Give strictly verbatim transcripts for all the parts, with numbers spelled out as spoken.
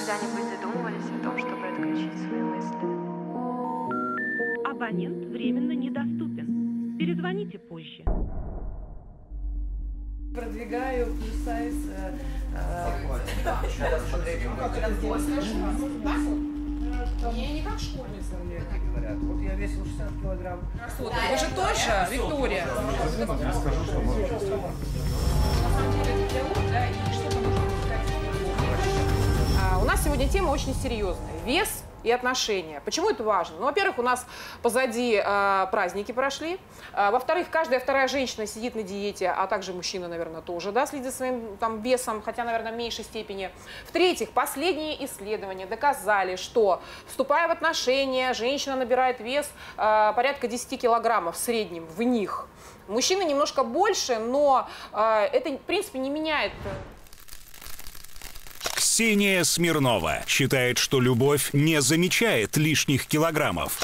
когда-нибудь задумывались о том, чтобы отключить свои мысли? Абонент временно недоступен. Перезвоните позже. Продвигаю плюс-сайз. Я не как школьница. Говорят, вот я весил шестьдесят килограмм. Вы же тоже, Виктория. Скажу, что можно. На самом деле это диалог, да, и что-то нужно искать. У нас сегодня тема очень серьезная. Вес и отношения. Почему это важно? Ну, во-первых, у нас позади э, праздники прошли. Э, во-вторых, каждая вторая женщина сидит на диете, а также мужчина, наверное, тоже, да, следит за своим там весом, хотя, наверное, в меньшей степени. В-третьих, последние исследования доказали, что, вступая в отношения, женщина набирает вес э, порядка десяти килограммов в среднем в них. Мужчины немножко больше, но э, это, в принципе, не меняет. Ксения Смирнова считает, что любовь не замечает лишних килограммов.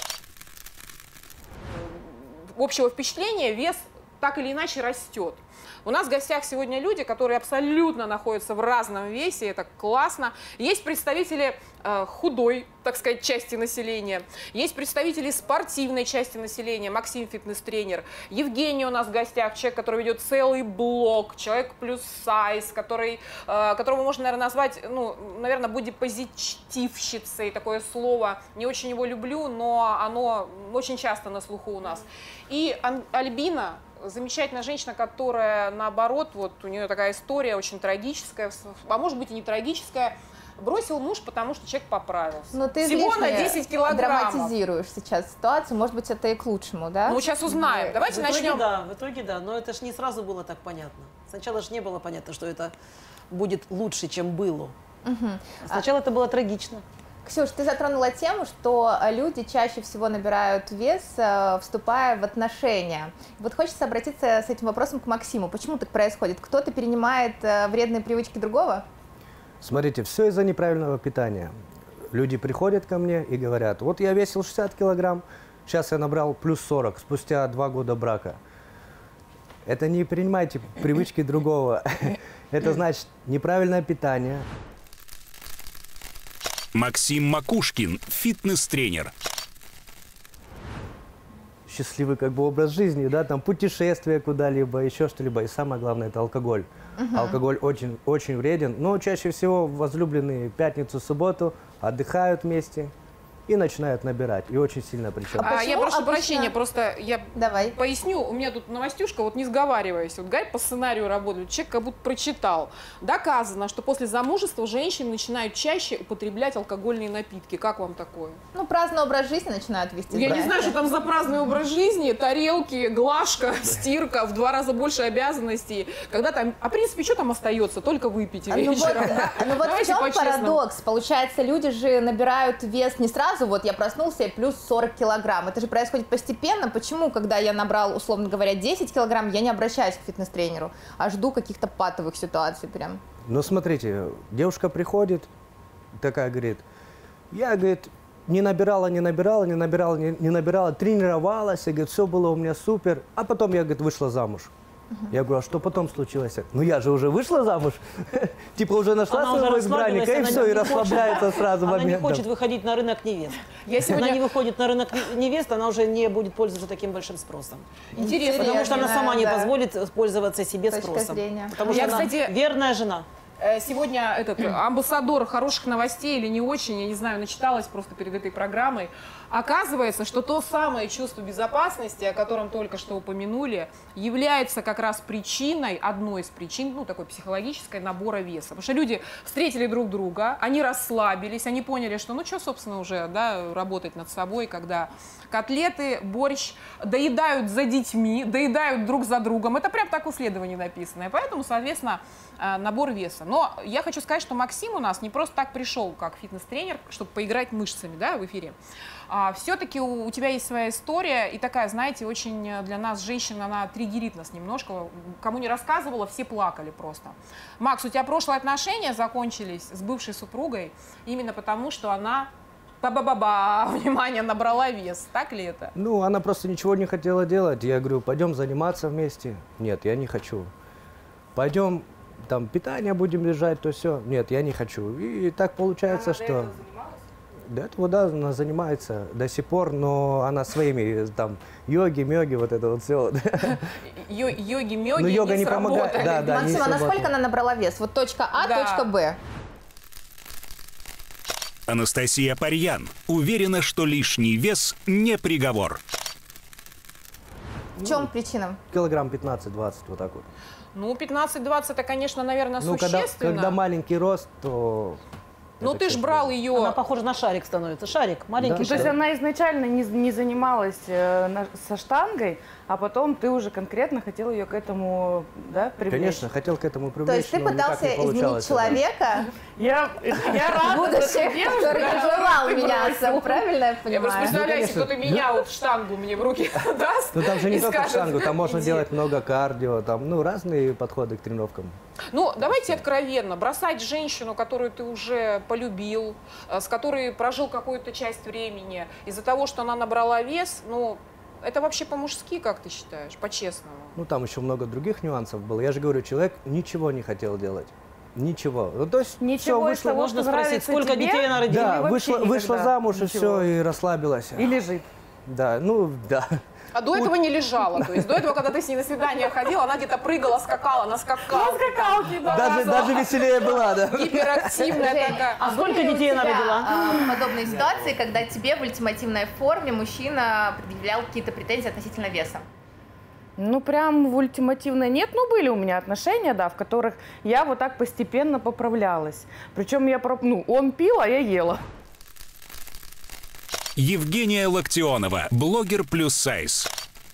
Общего впечатления вес так или иначе растет. У нас в гостях сегодня люди, которые абсолютно находятся в разном весе, это классно. Есть представители э, худой, так сказать, части населения, есть представители спортивной части населения, Максим фитнес-тренер, Евгений у нас в гостях, человек, который ведет целый блог, человек плюс сайз, который, э, которого можно, наверное, назвать, ну, наверное, бодипозитивщицей, такое слово. Не очень его люблю, но оно очень часто на слуху у нас. И Альбина, замечательная женщина, которая, наоборот, вот у нее такая история очень трагическая, а может быть и не трагическая. Бросил муж, потому что человек поправился. Но ты всего на десять килограммов. Драматизируешь сейчас ситуацию, может быть, это и к лучшему, да? Ну, сейчас узнаем. Давайте в итоге, начнем. Да, в итоге да, но это же не сразу было так понятно. Сначала же не было понятно, что это будет лучше, чем было. Угу. Сначала а... это было трагично. Ксюш, ты затронула тему, что люди чаще всего набирают вес, вступая в отношения. Вот хочется обратиться с этим вопросом к Максиму. Почему так происходит? Кто-то перенимает вредные привычки другого? Смотрите, все из-за неправильного питания. Люди приходят ко мне и говорят, вот я весил шестьдесят килограмм, сейчас я набрал плюс сорок, спустя два года брака. Это не принимайте привычки другого. Это значит неправильное питание. Максим Макушкин, фитнес-тренер. Счастливый как бы образ жизни, да, там путешествия куда-либо, еще что-либо. И самое главное, это алкоголь. Uh-huh. Алкоголь очень, очень вреден, но чаще всего возлюбленные пятницу, субботу отдыхают вместе и начинают набирать. И очень сильно причем. А, а я прошу обычно... прощения, просто я Давай. поясню. У меня тут новостюшка, вот не сговариваясь. Вот Гарь по сценарию работает, человек как будто прочитал. Доказано, что после замужества женщины начинают чаще употреблять алкогольные напитки. Как вам такое? Ну, праздный образ жизни начинают вести. Я не знаю, что там за праздный образ жизни. Тарелки, глажка, стирка, в два раза больше обязанностей. Когда там, а в принципе, что там остается? Только выпить вечером. Ну вот, ну вот в чем парадокс? Получается, люди же набирают вес не сразу. Вот я проснулся и плюс сорок килограмм. Это же происходит постепенно. Почему, когда я набрал, условно говоря, десять килограмм, я не обращаюсь к фитнес-тренеру, а жду каких-то патовых ситуаций прям? Ну, смотрите, девушка приходит, такая говорит, я, говорит, не набирала, не набирала, не набирала, не, не набирала, тренировалась, и, говорит, все было у меня супер, а потом я, говорит, вышла замуж. Uh-huh. Я говорю, а что потом случилось? Ну я же уже вышла замуж, типа уже нашла своего избранника, и все, и расслабляется сразу моментом. Она не хочет выходить на рынок невест. Если она не выходит на рынок невест, она уже не будет пользоваться таким большим спросом. Интересно, потому что она сама не позволит пользоваться себе спросом. Потому что она верная жена. Сегодня этот амбассадор хороших новостей или не очень, я не знаю, начиталась просто перед этой программой. Оказывается, что то самое чувство безопасности, о котором только что упомянули, является как раз причиной, одной из причин, ну, такой психологической, набора веса. Потому что люди встретили друг друга, они расслабились, они поняли, что, ну, что, собственно, уже, да, работать над собой, когда котлеты, борщ доедают за детьми, доедают друг за другом. Это прям так в исследовании написано. И поэтому, соответственно, набор веса. Но я хочу сказать, что Максим у нас не просто так пришел как фитнес-тренер, чтобы поиграть мышцами, да, в эфире. А, все-таки у, у тебя есть своя история, и такая, знаете, очень для нас, женщин, она триггерит нас немножко. Кому не рассказывала, все плакали просто. Макс, у тебя прошлые отношения закончились с бывшей супругой именно потому, что она, ба-ба-ба-ба, внимание, набрала вес. Так ли это? Ну, она просто ничего не хотела делать. Я говорю, пойдем заниматься вместе. Нет, я не хочу. Пойдем там питание будем держать, то все. Нет, я не хочу. И так получается, что... До этого, да, она занимается до сих пор, но она своими там йоги, мёги, вот это вот все. Йоги, мёги но йога не, не помогает. Да, да, Максим, а насколько она набрала вес? Вот точка А, Да. точка Б. Анастасия Парьян уверена, что лишний вес не приговор. В чем причина? Килограмм пятнадцать-двадцать, вот так вот. Ну, пятнадцать-двадцать это, конечно, наверное, Ну, когда, существенно. когда маленький рост, то... Ну, это, ты ж конечно, брал ее... Она похожа на шарик становится. Шарик, маленький Да, шарик. То есть она изначально не, не занималась э, на- со штангой, а потом ты уже конкретно хотел ее к этому, да, привлечь? Конечно, хотел к этому привлечь, То есть ты но никак пытался не изменить получалось, да. человека, Я, я рада, будущее, который не желал меняться, правильно я Я просто понимаю? представляю, Ну, если кто-то конечно. меня вот штангу мне в руки даст Ну там же не и только скажет, штангу, там можно «Иди». делать много кардио, там, ну, разные подходы к тренировкам. Ну, давайте откровенно. Бросать женщину, которую ты уже полюбил, э, с которой прожил какую-то часть времени, из-за того, что она набрала вес, ну, это вообще по-мужски, как ты считаешь, по-честному? Ну там еще много других нюансов было. Я же говорю, человек ничего не хотел делать. Ничего. Ну, то есть Ничего всё, из вышло, того, Можно что спросить, нравится сколько тебе? детей она родила? да, Или вышла, вообще вышла никогда замуж и ничего? все, и расслабилась. И лежит. Да, ну да. А до этого не лежала. То есть до этого, когда ты с ней на свидание ходила, она где-то прыгала, скакала на скакалке. На скакалке, да. Даже, даже веселее была, да. Гиперактивная Жень, такая. А сколько были у детей она тебя, родила? а, подобные ситуации, когда тебе в ультимативной форме мужчина предъявлял какие-то претензии относительно веса? Ну, прям в ультимативной нет. Ну, были у меня отношения, да, в которых я вот так постепенно поправлялась. Причем я, проп- ну, он пил, а я ела. Евгения Локтионова, блогер плюс сайз.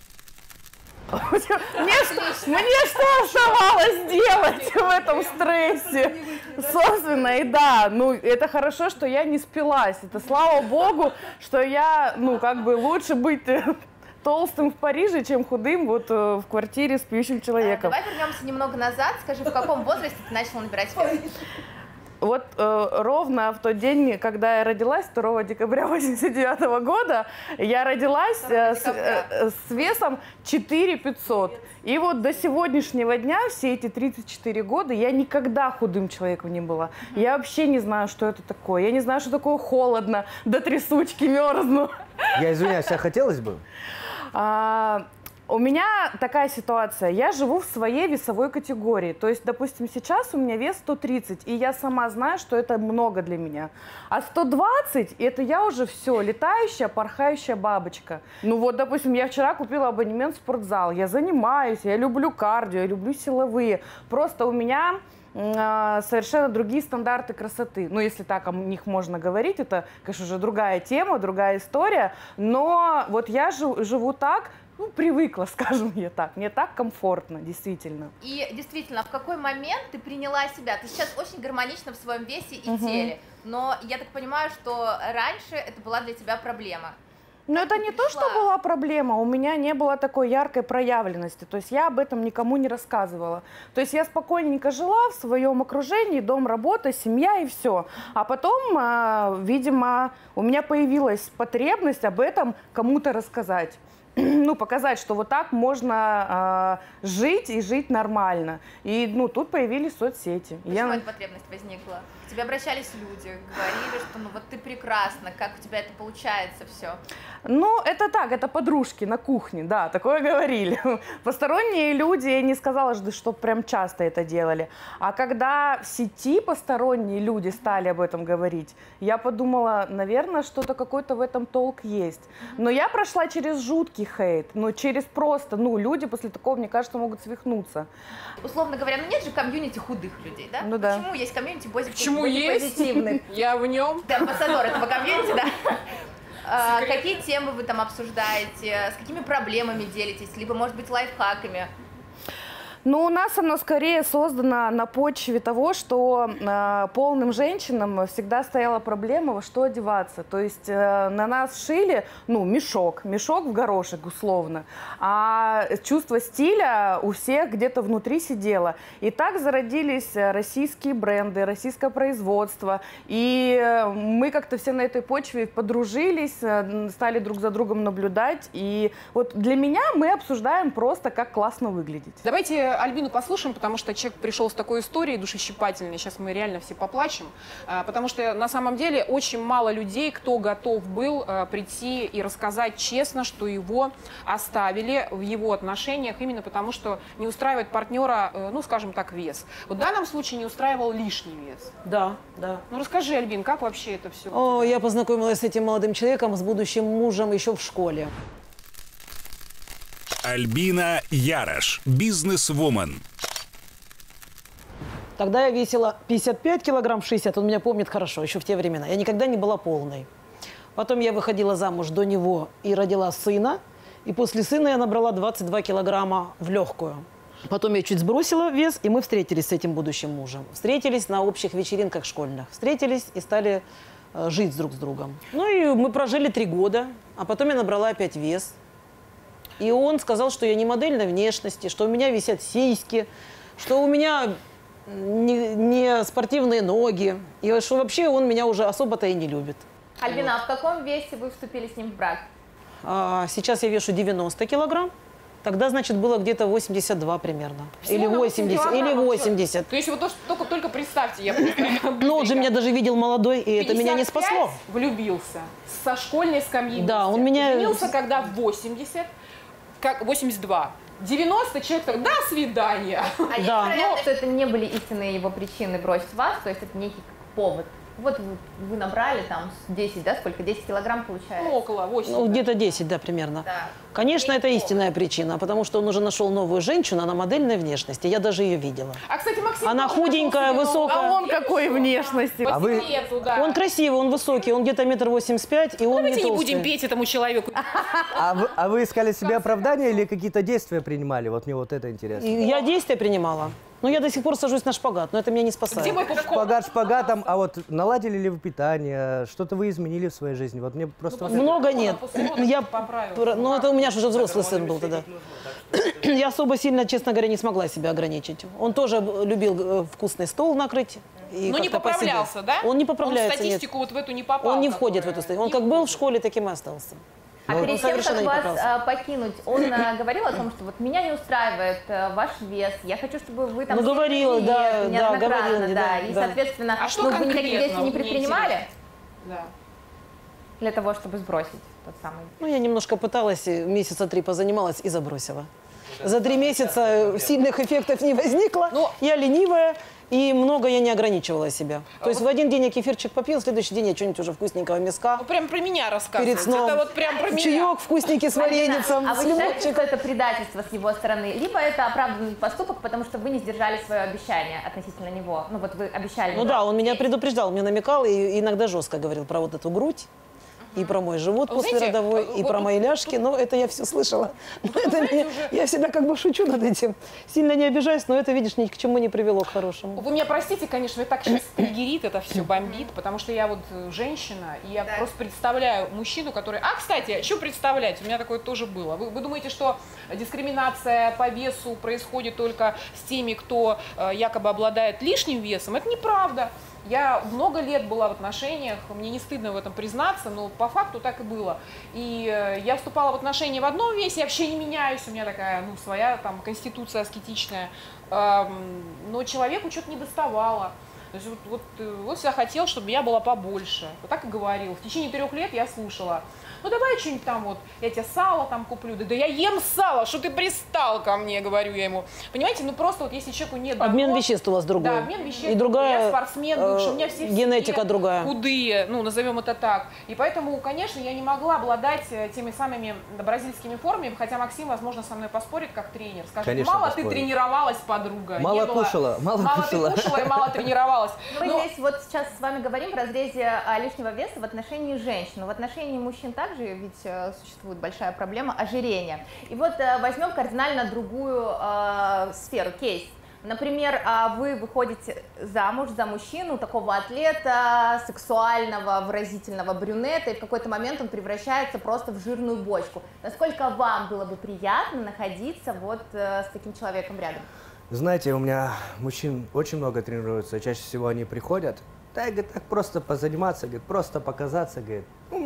Мне, что- мне что оставалось делать в этом стрессе? Собственно, и да, ну, это хорошо, что я не спилась. Это слава богу, что я, ну, как бы лучше быть э, толстым в Париже, чем худым вот э, в квартире с пьющим человеком. Давай вернемся немного назад. Скажи, в каком возрасте ты начала набирать вес? Вот э, ровно в тот день, когда я родилась, второго декабря восемьдесят девятого года, я родилась э, с, э, с весом четыре тысячи пятьсот. И вот до сегодняшнего дня, все эти тридцать четыре года, я никогда худым человеком не была. Я вообще не знаю, что это такое. Я не знаю, что такое холодно, до трясучки мерзну. Я извиняюсь, а хотелось бы? А, у меня такая ситуация. Я живу в своей весовой категории. То есть, допустим, сейчас у меня вес сто тридцать, и я сама знаю, что это много для меня. А сто двадцать, это я уже все, летающая, порхающая бабочка. Ну вот, допустим, я вчера купила абонемент в спортзал. Я занимаюсь, я люблю кардио, я люблю силовые. Просто у меня э, совершенно другие стандарты красоты. Ну, если так о них можно говорить, это, конечно, уже другая тема, другая история. Но вот я жив, живу так, ну, привыкла, скажем я так. Мне так комфортно, действительно. И действительно, в какой момент ты приняла себя? Ты сейчас очень гармонична в своем весе и Мгм. теле, но я так понимаю, что раньше это была для тебя проблема. Но это не то, что была проблема, у меня не было такой яркой проявленности, то есть я об этом никому не рассказывала. То есть я спокойненько жила в своем окружении, дом, работа, семья и все. А потом, а, видимо, у меня появилась потребность об этом кому-то рассказать. Ну, показать, что вот так можно э, жить и жить нормально. И, ну, тут появились соцсети. Почему Я... эта потребность возникла? К тебе обращались люди, говорили, что ну вот ты прекрасна, как у тебя это получается все. Ну, это так, это подружки на кухне, да, такое говорили. Посторонние люди, я не сказала, что прям часто это делали. А когда в сети посторонние люди стали об этом говорить, я подумала, наверное, что-то какой-то в этом толк есть. Но я прошла через жуткий хейт, ну, через просто, ну, люди после такого, мне кажется, могут свихнуться. Условно говоря, ну нет же комьюнити худых людей, да? Ну да. Почему есть комьюнити бози- Почему есть? позитивных? Я в нем. Ты амбассадор этого комьюнити, да? А, какие темы вы там обсуждаете, с какими проблемами делитесь, либо, может быть, лайфхаками? Ну, у нас оно скорее создано на почве того, что э, полным женщинам всегда стояла проблема, во что одеваться. То есть э, на нас шили, ну, мешок, мешок в горошек условно, а чувство стиля у всех где-то внутри сидело. И так зародились российские бренды, российское производство. И мы как-то все на этой почве подружились, стали друг за другом наблюдать. И вот для меня мы обсуждаем просто, как классно выглядеть. Давайте Альбину послушаем, потому что человек пришел с такой историей душещипательной. Сейчас мы реально все поплачем. А, потому что на самом деле очень мало людей, кто готов был а, прийти и рассказать честно, что его оставили в его отношениях именно потому, что не устраивает партнера, э, ну, скажем так, вес. Вот в данном случае не устраивал лишний вес. Да, да. Ну, расскажи, Альбин, как вообще это все? О, я познакомилась с этим молодым человеком, с будущим мужем еще в школе. Альбина Ярош, бизнес-вумен. Тогда я весила пятьдесят пять килограмм, шестьдесят, он меня помнит хорошо, еще в те времена. Я никогда не была полной. Потом я выходила замуж до него и родила сына. И после сына я набрала двадцать два килограмма в легкую. Потом я чуть сбросила вес, и мы встретились с этим будущим мужем. Встретились на общих вечеринках школьных. Встретились и стали э, жить друг с другом. Ну и мы прожили три года, а потом я набрала опять вес. И он сказал, что я не модельной внешности, что у меня висят сиськи, что у меня не, не спортивные ноги, и что вообще он меня уже особо-то и не любит. Альбина, вот. А в каком весе вы вступили с ним в брак? А, сейчас я вешу девяносто килограмм. Тогда, значит, было где-то восемьдесят два примерно. Всего или восемьдесят, или восемьдесят. То есть вот только, только представьте, я... Ну, он же меня даже видел молодой, и это меня не спасло. Влюбился со школьной скамьи. Да, он меня... Женился, когда в восемьдесят, как восемьдесят два. девяносто человек так, до свидания. А есть да. вероятность, что это не были истинные его причины бросить вас, то есть это некий повод? Вот вы, вы набрали там десять, да, сколько? десять килограмм получается? Ну, около восемь. Ну, где-то десять, да, примерно. Да. Конечно, это истинная причина, потому что он уже нашел новую женщину, она модельной внешности, я даже ее видела. А, кстати, Максим... Она худенькая, высокая. А он какой внешности? А вы... Цвету, да. Он красивый, он высокий, он где-то метр восемьдесят пять, и он Давайте не не будем толстый. петь этому человеку. А вы, а вы искали себе оправдания или какие-то действия принимали? Вот мне вот это интересно. И я действия принимала. Но я до сих пор сажусь на шпагат, но это меня не спасает. Где мой попкорн? Шпагат шпагатом, а вот наладили ли вы питание? Что-то вы изменили в своей жизни? Вот мне просто... вот это- Много нет. Я... поправила. Ну, это у меня же уже взрослый сын был тогда. Я особо сильно, честно говоря, не смогла себя ограничить. Он тоже любил э, вкусный стол накрыть. И Ну, не как-то поправлялся, посидеть. да? Он не поправляется, Он в статистику нет. вот в эту не попал. Он не входит в эту которая- статистику. Он Не как был в входит. школе, таким и остался. А Ну, перед он тем, совершенно как не вас поправился. а, покинуть, он а, говорил о том, что вот меня не устраивает а, ваш вес, я хочу, чтобы вы там... Ну, съели говорила, диету да, да, неоднократно, говорила, да, да, и, да. соответственно, А что ну, вы никаких конкретно? действий не Вот мне предпринимали Да. для того, чтобы сбросить тот самый... Ну, я немножко пыталась, и месяца три позанималась и забросила. За три месяца сильных эффектов не возникло. Но- Я ленивая, и много я не ограничивала себя. То есть в один день я кефирчик попил, в следующий день я что-нибудь уже вкусненького мяска. Ну, прям про меня рассказывайте. Перед сном. Это вот прям про меня. Чаек вкусненький с вареницем, А с вы считаете, лимончиком. что это предательство с его стороны, либо это оправданный поступок, потому что вы не сдержали свое обещание относительно него? Ну вот вы обещали... Ну да, он меня предупреждал, мне намекал и иногда жестко говорил про вот эту грудь. И про мой живот Вы знаете, послеродовой, и вот про тут- мои ляжки, но это я все слышала. Но это мне- я всегда как бы шучу над этим. Сильно не обижаюсь, но это, видишь, ни к чему не привело к хорошему. Вы меня простите, конечно, так сейчас триггерит, это все бомбит, потому что я вот э, женщина, и я просто представляю мужчину, который... А, кстати, что представлять? У меня такое тоже было. Вы, вы думаете, что дискриминация по весу происходит только с теми, кто э, якобы обладает лишним весом? Это неправда. Я много лет была в отношениях, мне не стыдно в этом признаться, но по факту так и было. И э, я вступала в отношения в одном весе, я вообще не меняюсь, у меня такая, ну, своя там конституция аскетичная, Эм, но человеку что-то не доставало. То есть вот, вот, э, вот всегда хотел, чтобы я была побольше. Вот так и говорил. В течение трех лет я слушала. Ну давай что-нибудь там вот, я тебе сало там куплю. Да, да я ем сало, что ты пристал ко мне, говорю я ему. Понимаете, ну просто вот если человеку нет Обмен доход- веществ у вас другой. Да, обмен веществ. И другая Я спортсмен бывший, э, у меня все в генетика семье другая. худые, ну назовем это так. И поэтому, конечно, я не могла обладать э, теми самыми бразильскими формами, хотя Максим, возможно, со мной поспорит как тренер. Скажет, Конечно, мало поспорит. ты тренировалась, подруга. Мало Не было- кушала, мало мало кушала. ты кушала и мало тренировалась. Мы Но- здесь вот сейчас с вами говорим в разрезе а, лишнего веса в отношении женщин. В отношении мужчин также ведь э, существует большая проблема ожирения. И вот э, возьмем кардинально другую э, сферу, кейс. Например, а, вы выходите замуж за мужчину, такого атлета, сексуального, выразительного брюнета, и в какой-то момент он превращается просто в жирную бочку. Насколько вам было бы приятно находиться вот э, с таким человеком рядом? Знаете, у меня мужчин очень много тренируются, чаще всего они приходят, да, говорит, так просто позаниматься, говорит, просто показаться, говорит. Ну, мне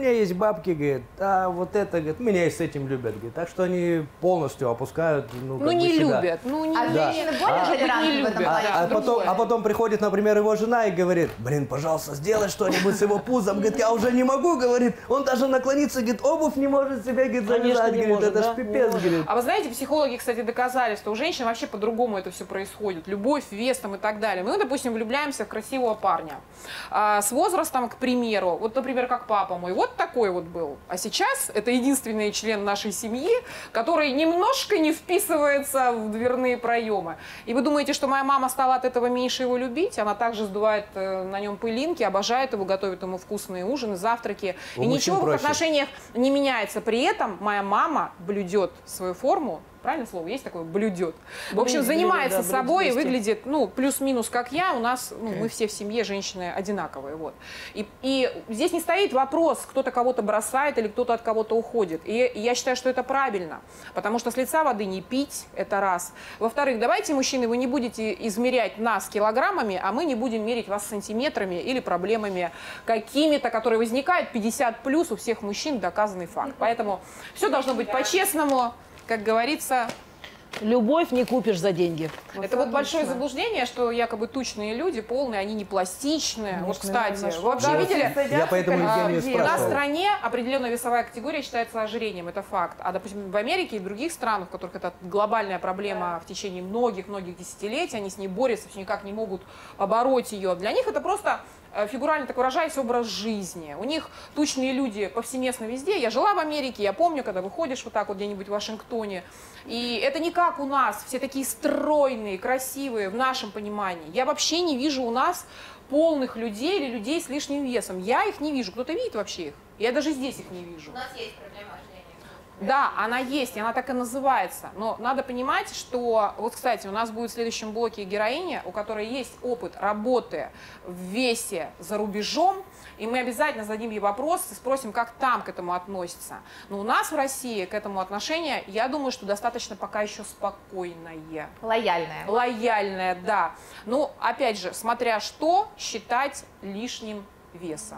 меня есть бабки, говорит, а вот это, говорит, меня и с этим любят, говорит. Так что они полностью опускают, ну, Ну как не бы себя. любят, ну не А Да. женщины более А- толерантны в этом любят, плане? да. А потом, а потом приходит, например, его жена и говорит, блин, пожалуйста, сделай что-нибудь с его пузом. Говорит, я уже не могу, говорит, он даже наклониться, говорит, обувь не может себе, говорит, Конечно, завязать, не говорит, может, это да? ж пипец, Не говорит. А вы знаете, психологи, кстати, доказали, что у женщин вообще по-другому это все происходит. Любовь, вес там и так далее. Мы, допустим, влюбляемся в красивого парня. А, с возрастом, к примеру, вот, например, как папа мой, вот такой вот был. А сейчас это единственный член нашей семьи, который немножко не вписывается в дверные проемы. И вы думаете, что моя мама стала от этого меньше его любить? Она также сдувает э, на нем пылинки, обожает его, готовит ему вкусные ужины, завтраки. У и мужчин ничего в их проще. отношениях не меняется. При этом моя мама блюдет свою форму. Правильное слово? Есть такое? Блюдет. В общем, Блюдет, занимается да, собой и блюдет. выглядит, ну, плюс-минус, как я. У нас, ну, мы все в семье женщины одинаковые. Вот. И, и здесь не стоит вопрос, кто-то кого-то бросает или кто-то от кого-то уходит. И, и я считаю, что это правильно. Потому что с лица воды не пить, это раз. Во-вторых, давайте, мужчины, вы не будете измерять нас килограммами, а мы не будем мерить вас сантиметрами или проблемами какими-то, которые возникают. пятьдесят плюс у всех мужчин доказанный факт. Поэтому все должно быть по-честному. Как говорится, Любовь не купишь за деньги. это вот большое заблуждение, что якобы тучные люди, полные, они не пластичные. Вот, кстати, вы вообще Да. видели? Я поэтому А, Евгению в нас в спрашивал. стране определенная весовая категория считается ожирением, это факт. А, допустим, в Америке и в других странах, в которых это глобальная проблема в течение многих-многих десятилетий, они с ней борются, все никак не могут побороть ее. Для них это просто, э, фигурально так выражаясь, образ жизни. У них тучные люди повсеместно везде. Я жила в Америке, я помню, когда выходишь вот так вот где-нибудь в Вашингтоне, и это не как у нас, все такие стройные, красивые в нашем понимании. Я вообще не вижу у нас полных людей или людей с лишним весом. Я их не вижу. Кто-то видит вообще их? Я даже здесь их не вижу. У нас есть проблема ожирения. Да, она есть, и она так и называется. Но надо понимать, что, вот, кстати, у нас будет в следующем блоке героиня, у которой есть опыт работы в весе за рубежом, и мы обязательно зададим ей вопрос и спросим, как там к этому относятся. Но у нас в России к этому отношение, я думаю, что достаточно пока еще спокойное. Лояльная. Лояльное, да. Ну, опять же, смотря что считать лишним весом.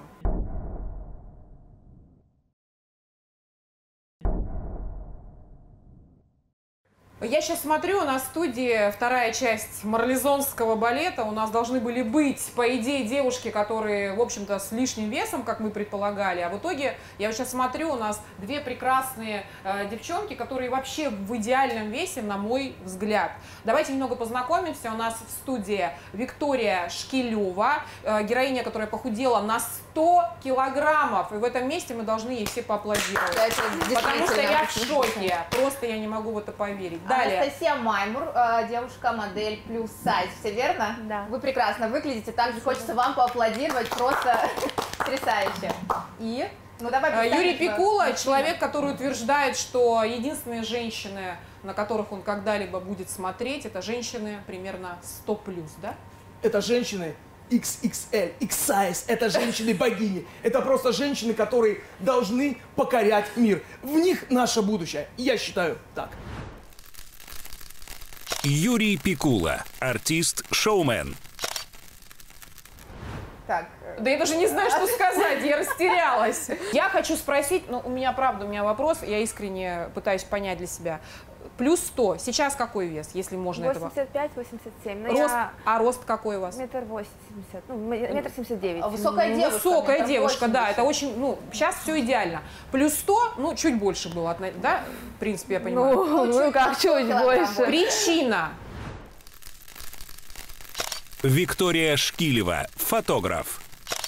Я сейчас смотрю, у нас в студии вторая часть марлезонского балета. У нас должны были быть, по идее, девушки, которые, в общем-то, с лишним весом, как мы предполагали. А в итоге, я вот сейчас смотрю, у нас две прекрасные э, девчонки, которые вообще в идеальном весе, на мой взгляд. Давайте немного познакомимся. У нас в студии Виктория Шкилева, э, героиня, которая похудела на сто килограммов. И в этом месте мы должны ей все поаплодировать. Да, это Потому что я в действительно. шоке. Просто я не могу в это поверить. Далее. Анастасия Маймур, э, девушка-модель плюс сайз, все верно? Да. Вы прекрасно выглядите, также хочется вам поаплодировать, просто потрясающе. И? Ну давай Э, Юрий представим, что Пикула, мужчина. человек, который утверждает, что единственные женщины, на которых он когда-либо будет смотреть, это женщины примерно сто плюс, да? Это женщины икс икс эль, X-size, это женщины-богини. Это просто женщины, которые должны покорять мир. В них наше будущее. Я считаю так. Юрий Пикула, артист, шоумен. Так, Да я даже не знаю, что сказать, я растерялась. Я хочу спросить, ну у меня правда, у меня вопрос, я искренне пытаюсь понять для себя. Плюс сто, сейчас какой вес, если можно этого? восемьдесят пять — восемьдесят семь. Но Рост, я а рост какой у вас? метр восемьдесят, ну, метр семьдесят девять. А высокая девушка. Высокая метр девушка, да, восемьдесят. это очень, ну, сейчас все идеально. Плюс сто, ну, чуть больше было, от- да, в принципе, я понимаю. Ну, ну как, чуть килограмм больше. Причина. Виктория Шкилева, фотограф.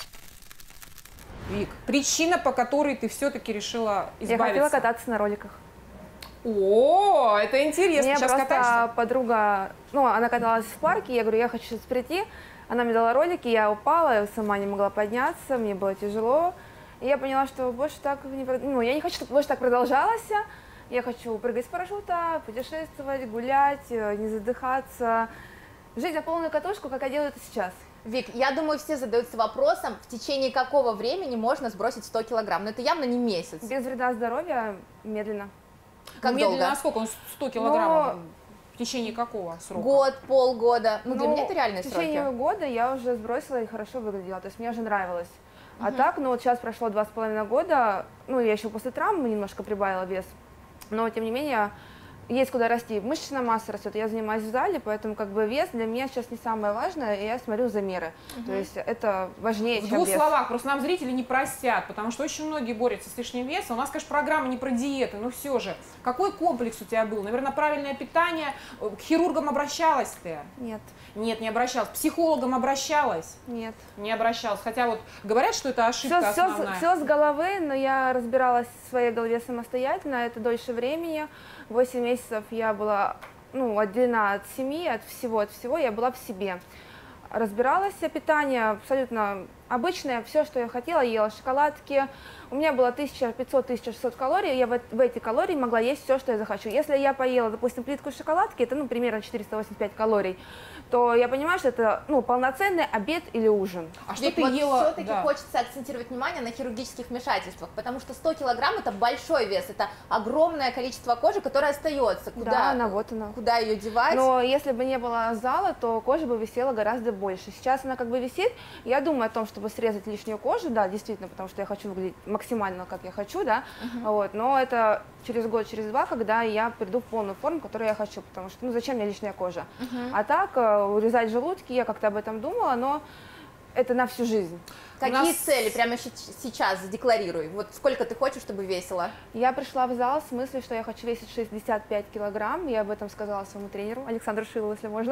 Вик, причина, по которой ты все-таки решила Я избавиться. хотела кататься на роликах. О, это интересно. Мне Сейчас просто катаешься? подруга, ну, она каталась в парке, я говорю, я хочу сейчас прийти. Она мне дала ролики, я упала, я сама не могла подняться, мне было тяжело. И я поняла, что больше так не, прод- ну, я не хочу, чтобы больше так продолжалось. Я хочу прыгать с парашюта, путешествовать, гулять, э, не задыхаться, жить на полную катушку, как я делаю это сейчас. Вик, я думаю, все задаются вопросом, в течение какого времени можно сбросить сто килограмм. Но это явно не месяц. Без вреда здоровья, медленно. Как Медленно, долго? насколько? Он сто килограммов. В течение какого срока? Год, полгода. Ну, для Ну, меня это реальные в течение сроки. года я уже сбросила и хорошо выглядела, то есть мне уже нравилось. А так, ну вот сейчас прошло два с половиной года, ну я еще после травмы немножко прибавила вес, но тем не менее есть куда расти. Мышечная масса растет, я занимаюсь в зале, поэтому как бы вес для меня сейчас не самое важное, и я смотрю замеры. Uh-huh. То есть это важнее, в чем двух вес. словах, просто нам зрители не простят, потому что очень многие борются с лишним весом. У нас, конечно, программа не про диеты, но все же. Какой комплекс у тебя был? Наверное, правильное питание. К хирургам обращалась ты? Нет. Нет, не обращалась. К психологам обращалась? Нет. Не обращалась. Хотя вот говорят, что это ошибка все, основная. Все, все с головы, но я разбиралась в своей голове самостоятельно, это дольше времени. Восемь месяцев я была, ну, отделена от семьи, от всего, от всего, я была в себе. Разбиралась в питании абсолютно обычное, все, что я хотела, ела шоколадки. У меня было тысяча пятьсот — тысяча шестьсот калорий, я в, в эти калории могла есть все, что я захочу. Если я поела, допустим, плитку шоколадки, это, ну, примерно четыреста восемьдесят пять калорий, то я понимаю, что это, ну, полноценный обед или ужин. А что ты вот ела? Все-таки да. Хочется акцентировать внимание на хирургических вмешательствах, потому что сто килограмм это большой вес, это огромное количество кожи, которая остается. Куда, да, она вот она. Куда ее девать? Но если бы не было зала, то кожа бы висела гораздо больше. Сейчас она как бы висит, я думаю о том, чтобы срезать лишнюю кожу, да, действительно, потому что я хочу выглядеть максимально, как я хочу, да, uh-huh. вот, но это через год, через два, когда я приду в полную форму, которую я хочу, потому что, ну, зачем мне лишняя кожа? Uh-huh. А так, урезать желудки, я как-то об этом думала, но это на всю жизнь. Какие нас... цели прямо сейчас задекларируй? Вот сколько ты хочешь, чтобы весила? Я пришла в зал с мыслью, что я хочу весить шестьдесят пять килограмм. Я об этом сказала своему тренеру, Александру Шилову, если можно.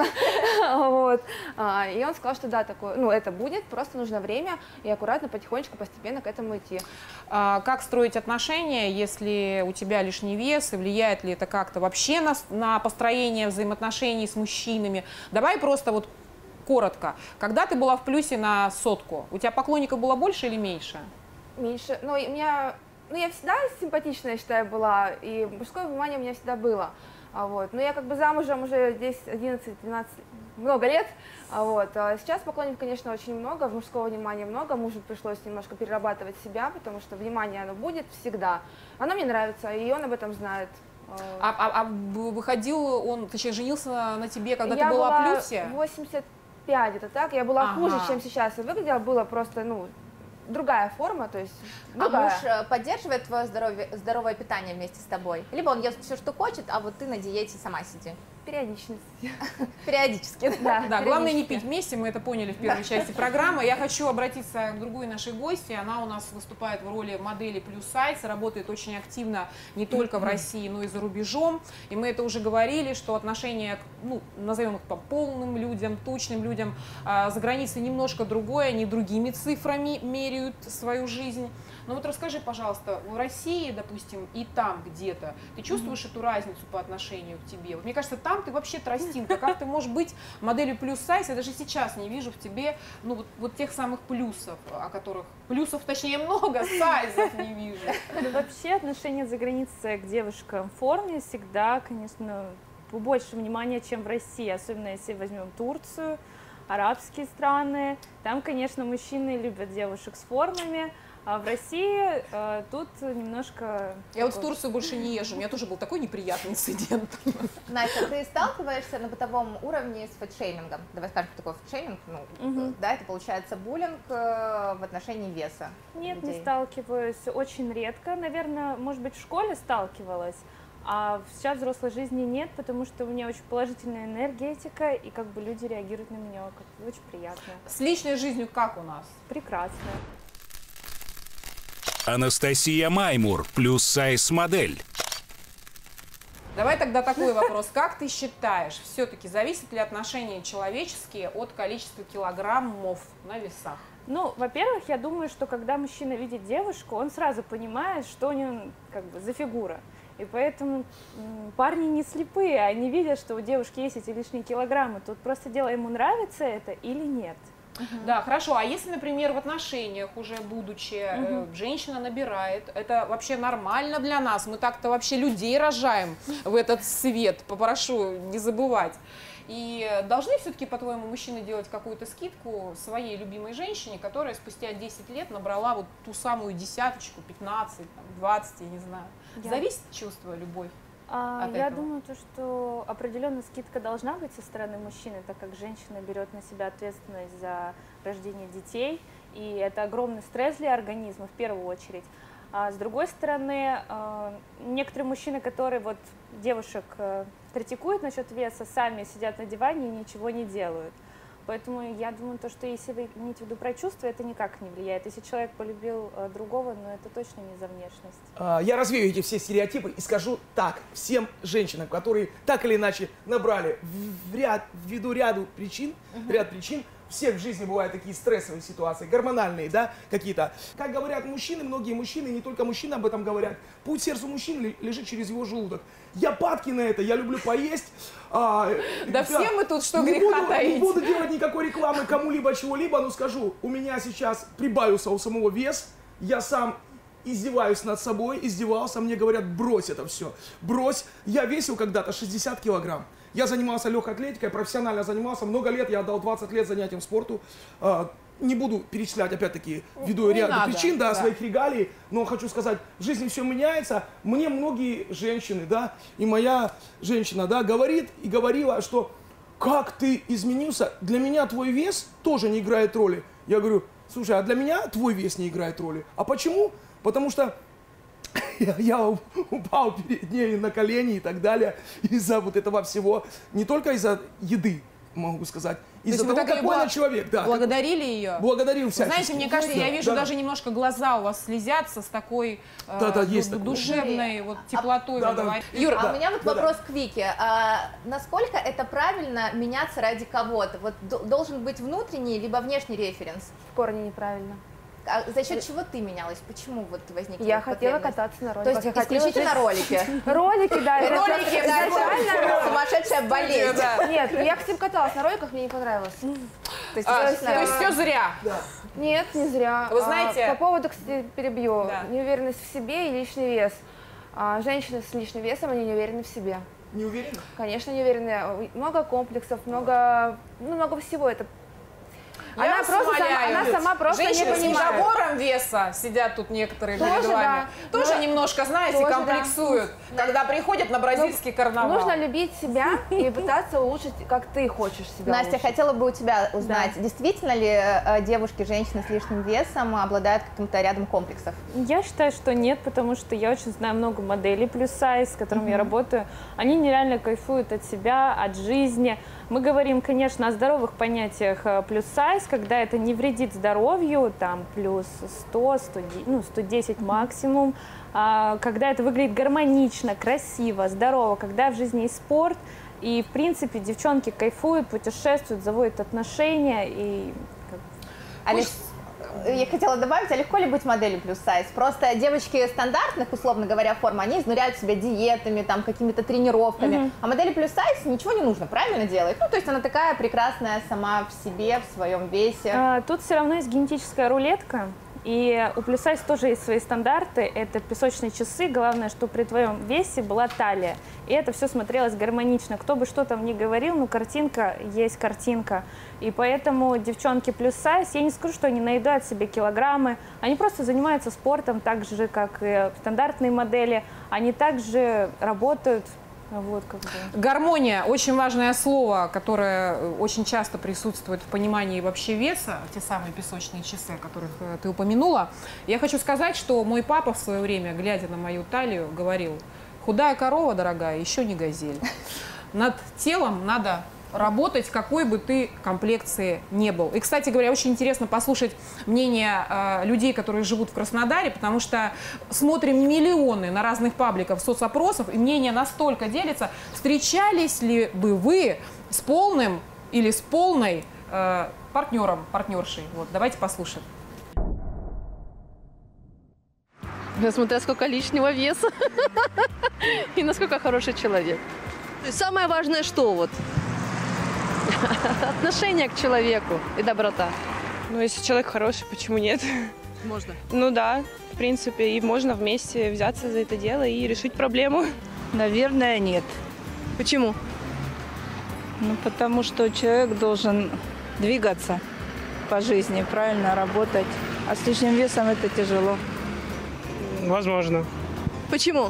вот. а, и он сказал, что да, такое, ну, это будет, просто нужно время и аккуратно, потихонечку, постепенно к этому идти. А, как строить отношения, если у тебя лишний вес, и влияет ли это как-то вообще на, на построение взаимоотношений с мужчинами? Давай просто вот коротко. Когда ты была в плюсе на сотку, у тебя поклонников было больше или меньше? Меньше. Ну, у меня, ну, я всегда симпатичная, я считаю, была, и мужское внимание у меня всегда было. А вот. Но я как бы замужем уже десять, одиннадцать, двенадцать, много лет. А вот. А сейчас поклонников, конечно, очень много, мужского внимания много. Мужу пришлось немножко перерабатывать себя, потому что внимание оно будет всегда. Оно мне нравится, и он об этом знает. А, а, а выходил он, точнее, женился на тебе, когда я ты была, была в плюсе? восемьдесят пять, это так, я была ага. хуже, чем сейчас, и выглядела, было просто, ну, другая форма, то есть другая. А муж поддерживает твое здоровье, здоровое питание вместе с тобой? Либо он ест все, что хочет, а вот ты на диете сама сиди? Периодичность. Периодически. Да, да, главное не пить вместе, мы это поняли в первой части программы. Я хочу обратиться к другой нашей гости. Она у нас выступает в роли модели плюс сайз, работает очень активно не только в России, но и за рубежом. И мы это уже говорили, что отношение, ну, назовем их по полным людям, тучным людям, а, за границей немножко другое, они другими цифрами меряют свою жизнь. Но вот расскажи, пожалуйста, в России, допустим, и там где-то, ты чувствуешь mm-hmm. эту разницу по отношению к тебе? Вот мне кажется, там ты вообще тростинка. Как ты можешь быть моделью плюс сайз? Я даже сейчас не вижу в тебе, ну, вот, вот тех самых плюсов, о которых... Плюсов, точнее, много, сайзов не вижу. Вообще отношение за границей к девушкам в форме всегда, конечно, больше внимания, чем в России. Особенно если возьмем Турцию, арабские страны. Там, конечно, мужчины любят девушек с формами. А в России э, тут немножко... Я вот в Турцию больше не езжу, у меня тоже был такой неприятный инцидент. Настя, ты сталкиваешься на бытовом уровне с фэтшеймингом? Давай скажем, что такое фэтшейминг. Ну, угу. Да, это получается буллинг э, в отношении веса. Нет, людей. Не сталкиваюсь, очень редко. Наверное, может быть, в школе сталкивалась, а сейчас в взрослой жизни нет, потому что у меня очень положительная энергетика, и как бы люди реагируют на меня как очень приятно. С личной жизнью как у нас? Прекрасно. Анастасия Маймур, плюс сайз модель. Давай тогда такой вопрос. Как ты считаешь, все-таки зависят ли отношения человеческие от количества килограммов на весах? Ну, во-первых, я думаю, что когда мужчина видит девушку, он сразу понимает, что у него как бы за фигура. И поэтому парни не слепые, они видят, что у девушки есть эти лишние килограммы. Тут просто дело, ему нравится это или нет. Uh-huh. Да, хорошо. А если, например, в отношениях уже будучи, uh-huh. э, женщина набирает, это вообще нормально для нас? Мы так-то вообще людей рожаем в этот свет, попрошу не забывать. И должны все-таки, по-твоему, мужчины делать какую-то скидку своей любимой женщине, которая спустя десять лет набрала вот ту самую десяточку, пятнадцать, двадцать, я не знаю. Я... Зависит чувство, любовь? А, я этого? думаю, то, что определенная скидка должна быть со стороны мужчины, так как женщина берет на себя ответственность за рождение детей, и это огромный стресс для организма в первую очередь. А с другой стороны, некоторые мужчины, которые вот девушек критикуют насчет веса, сами сидят на диване и ничего не делают. Поэтому я думаю, то, что если вы имеете в виду про чувства, это никак не влияет. Если человек полюбил другого, но это точно не за внешность. Я развею эти все стереотипы и скажу так всем женщинам, которые так или иначе набрали в ряд, ввиду ряду причин, uh-huh. ряд причин, всех в жизни бывают такие стрессовые ситуации, гормональные, да, какие-то. Как говорят мужчины, многие мужчины, не только мужчины об этом говорят, путь сердцу мужчины лежит через его желудок. Я падки на это, я люблю поесть. А, да, да все мы тут, что греха буду, таить. Не буду делать никакой рекламы кому-либо, чего-либо, но скажу, у меня сейчас прибавился у самого вес, я сам издеваюсь над собой, издевался, мне говорят, брось это все, брось. Я весил когда-то шестьдесят килограмм. Я занимался легкой атлетикой, профессионально занимался, много лет, я отдал двадцать лет занятиям спорту. Не буду перечислять, опять-таки, ввиду ряда надо, причин, да, да, своих регалий, но хочу сказать, в жизни все меняется. Мне многие женщины, да, и моя женщина, да, говорит и говорила, что как ты изменился, для меня твой вес тоже не играет роли. Я говорю, слушай, а для меня твой вес не играет роли. А почему? Потому что я, я упал перед ней на колени и так далее, из-за вот этого всего, не только из-за еды, могу сказать, из-за того, какой она человек. Да. Благодарили ее? Благодарил всячески. Знаете, мне кажется, да, я вижу, да. даже немножко глаза у вас слезятся с такой да, да, э, душевной вот, теплотой. Да, да. Юр, да, а у меня вот да, вопрос да. к Вике. А, насколько это правильно меняться ради кого-то? Вот должен быть внутренний либо внешний референс? В корне неправильно. А за счет чего ты менялась? Почему вот возникла Я хотела кататься на роликах. То есть исключительно ролики? Ролики, да. Ролики, да, сумасшедшая болезнь. Нет, я, кстати, каталась на роликах, мне не понравилось. То есть все зря? Нет, не зря. Вы знаете... По поводу, кстати, перебью, неуверенность в себе и лишний вес. Женщины с лишним весом, они не уверены в себе. Не уверены? Конечно, не уверены. Много комплексов, много, ну, много всего. Это Я она, просто сама, она сама просто Женщины не понимает. с недобором веса сидят тут некоторые Тоже, перед вами. да. Тоже Но... немножко, знаете, Тоже, комплексуют, да. когда приходят на бразильский Но карнавал. нужно любить себя и пытаться улучшить, как ты хочешь себя Настя, улучшить. хотела бы у тебя узнать, Да. действительно ли э, девушки, женщины с лишним весом обладают каким-то рядом комплексов? Я считаю, что нет, потому что я очень знаю много моделей плюс-сайз, с которыми Mm-hmm. я работаю. Они нереально кайфуют от себя, от жизни. Мы говорим, конечно, о здоровых понятиях плюс-сайз, когда это не вредит здоровью, там плюс сто, сто, ну, сто десять максимум, а, когда это выглядит гармонично, красиво, здорово, когда в жизни есть спорт, и, в принципе, девчонки кайфуют, путешествуют, заводят отношения. И... Олег, я хотела добавить, а легко ли быть моделью плюс-сайз? Просто девочки стандартных, условно говоря, форм, они изнуряют себя диетами, там, какими-то тренировками, mm-hmm. а модели плюс-сайз ничего не нужно, правильно делать? Ну, то есть она такая прекрасная сама в себе, в своем весе. А, тут все равно есть генетическая рулетка. И у плюс-сайз тоже есть свои стандарты. Это песочные часы. Главное, что при твоем весе была талия. И это все смотрелось гармонично. Кто бы что там ни говорил, но картинка есть картинка. И поэтому девчонки плюс-сайз, я не скажу, что они наедают себе килограммы. Они просто занимаются спортом так же, как и стандартные модели. Они также работают. Вот, как бы. Гармония – очень важное слово, которое очень часто присутствует в понимании вообще веса, те самые песочные часы, о которых ты упомянула. Я хочу сказать, что мой папа в свое время, глядя на мою талию, говорил: худая корова, дорогая, еще не газель. Над телом надо работать, какой бы ты комплекции не был. И, кстати говоря, очень интересно послушать мнение э, людей, которые живут в Краснодаре, потому что смотрим миллионы на разных пабликах соцопросов, и мнение настолько делится. Встречались ли бы вы с полным или с полной э, партнером, партнершей? Вот, давайте послушаем. Смотря сколько лишнего веса и насколько хороший человек. Самое важное, что вот? Отношение к человеку и доброта. Ну, если человек хороший, почему нет? Можно. Ну да, в принципе, и можно вместе взяться за это дело и решить проблему. Наверное, нет. Почему? Ну, потому что человек должен двигаться по жизни, правильно работать. А с лишним весом это тяжело. Возможно. Почему?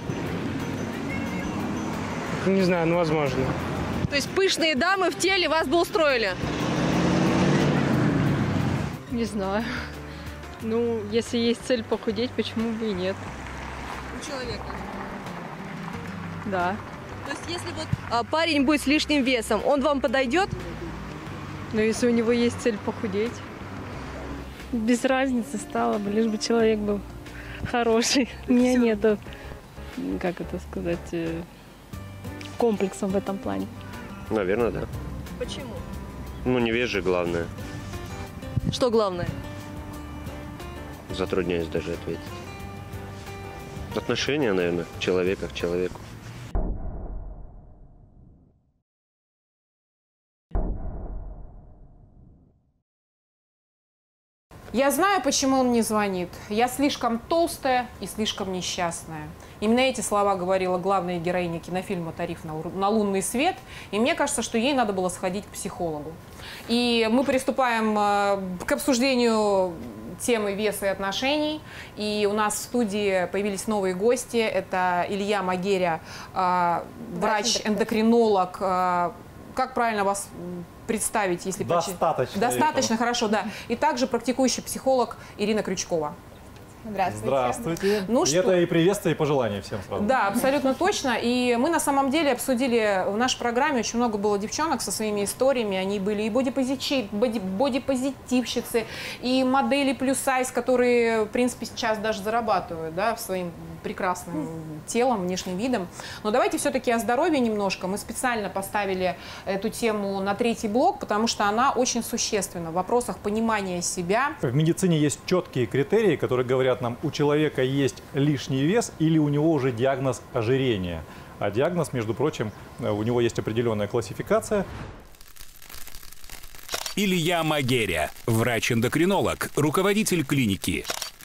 Не знаю, но возможно. То есть пышные дамы в теле вас бы устроили? Не знаю. Ну, если есть цель похудеть, почему бы и нет? У человека. Да. То есть, если вот а, парень будет с лишним весом, он вам подойдет? Но если у него есть цель похудеть. Без разницы стало бы, лишь бы человек был хороший. У меня нету, как это сказать, э, комплексов в этом плане. Наверное, да. Почему? Ну, не вес же главное. Что главное? Затрудняюсь даже ответить. Отношения, наверное, человека к человеку. Я знаю, почему он не звонит. Я слишком толстая и слишком несчастная. Именно эти слова говорила главная героиня кинофильма «Тариф на, на лунный свет». И мне кажется, что ей надо было сходить к психологу. И мы приступаем э, к обсуждению темы веса и отношений. И у нас в студии появились новые гости. Это Илья Магеря, э, врач-эндокринолог. Э, как правильно вас представить, если достаточно. Достаточно, хорошо, да. И также практикующий психолог Ирина Крючкова. Здравствуйте. Здравствуйте. Ну, и что... это и приветствие, и пожелания всем сразу. Да, абсолютно точно. И мы на самом деле обсудили в нашей программе, очень много было девчонок со своими историями. Они были и бодипозитив, боди, бодипозитивщицы, и модели плюс-сайз, которые, в принципе, сейчас даже зарабатывают, да, своим прекрасным телом, внешним видом. Но давайте все-таки о здоровье немножко. Мы специально поставили эту тему на третий блок, потому что она очень существенна в вопросах понимания себя. В медицине есть четкие критерии, которые говорят нам, у человека есть лишний вес или у него уже диагноз ожирения. А диагноз, между прочим, у него есть определенная классификация. Илья Магеря, врач-эндокринолог, руководитель клиники.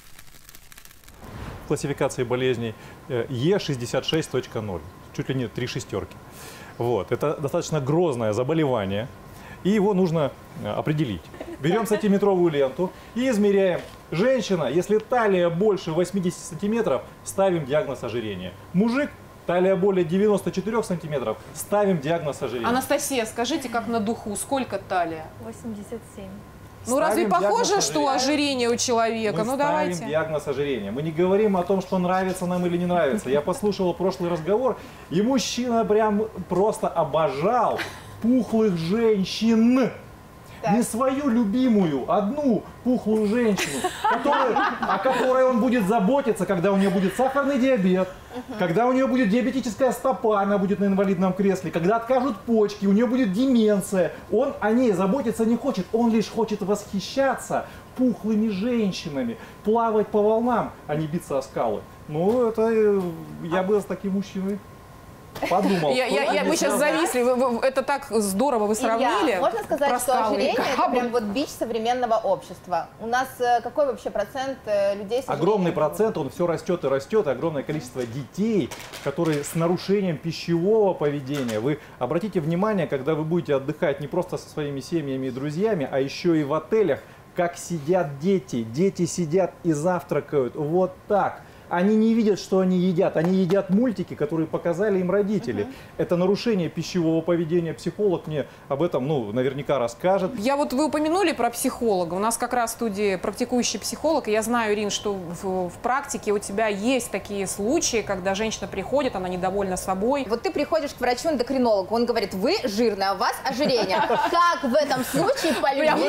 Классификации болезней Е шестьдесят шесть точка ноль, чуть ли не три шестерки. Вот. Это достаточно грозное заболевание, и его нужно определить. Берем сантиметровую ленту и измеряем. Женщина, если талия больше восьмидесяти сантиметров, ставим диагноз ожирения. Мужик, талия более девяноста четырёх сантиметров, ставим диагноз ожирения. Анастасия, скажите, как на духу, сколько талия? восемьдесят семь. Ну разве похоже, что ожирение у человека? Мы ну ставим давайте. диагноз ожирения. Мы не говорим о том, что нравится нам или не нравится. Я послушал прошлый разговор, и мужчина прям просто обожал пухлых женщин. Так. Не свою любимую, одну пухлую женщину, которая, о которой он будет заботиться, когда у нее будет сахарный диабет, uh-huh. когда у нее будет диабетическая стопа, она будет на инвалидном кресле, когда откажут почки, у нее будет деменция. Он о ней заботиться не хочет, он лишь хочет восхищаться пухлыми женщинами, плавать по волнам, а не биться о скалы. Ну, это я бы с таким мужчиной подумал. Я, я, я, мы сейчас зависли, вы, вы, это так здорово вы сравнили. Илья, можно сказать, что ожирение это прям вот бич современного общества. У нас какой вообще процент людей с ожирением? Огромный процент, он все растет и растет, огромное количество детей, которые с нарушением пищевого поведения. Вы обратите внимание, когда вы будете отдыхать не просто со своими семьями и друзьями, а еще и в отелях, как сидят дети. Дети сидят и завтракают вот так. Они не видят, что они едят. Они едят мультики, которые показали им родители. Uh-huh. Это нарушение пищевого поведения. Психолог мне об этом, ну, наверняка расскажет. Я вот, вы упомянули про психолога. У нас как раз в студии практикующий психолог. И я знаю, Ирин, что в, в практике у тебя есть такие случаи, когда женщина приходит, она недовольна собой. Вот ты приходишь к врачу-эндокринологу, он говорит, вы жирная, у вас ожирение. Как в этом случае полюбить?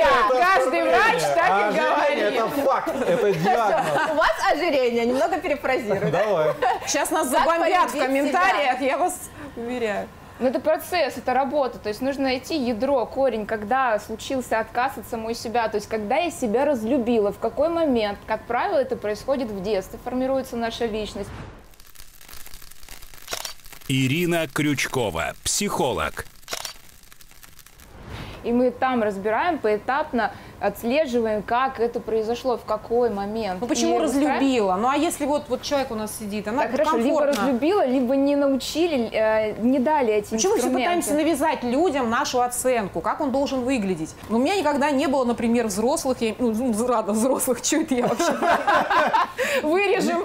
Каждый врач так и говорит. Это факт, это диагноз. У вас ожирение. Немного перефразирую. Давай. Сейчас нас забомбят в комментариях, я вас уверяю. Но это процесс, это работа, то есть нужно найти ядро, корень, когда случился отказ от самой себя, то есть когда я себя разлюбила, в какой момент, как правило, это происходит в детстве, формируется наша личность. Ирина Крючкова, психолог. И мы там разбираем поэтапно, отслеживаем, как это произошло, в какой момент. Ну почему и разлюбила? Ну а если вот, вот человек у нас сидит, она так, хорошо, комфортно. либо разлюбила, либо не научили, э, не дали эти Почему инструменты. все пытаемся навязать людям нашу оценку, как он должен выглядеть? Но у меня никогда не было, например, взрослых, я, ну, рада взрослых, что это я вообще? Вырежем.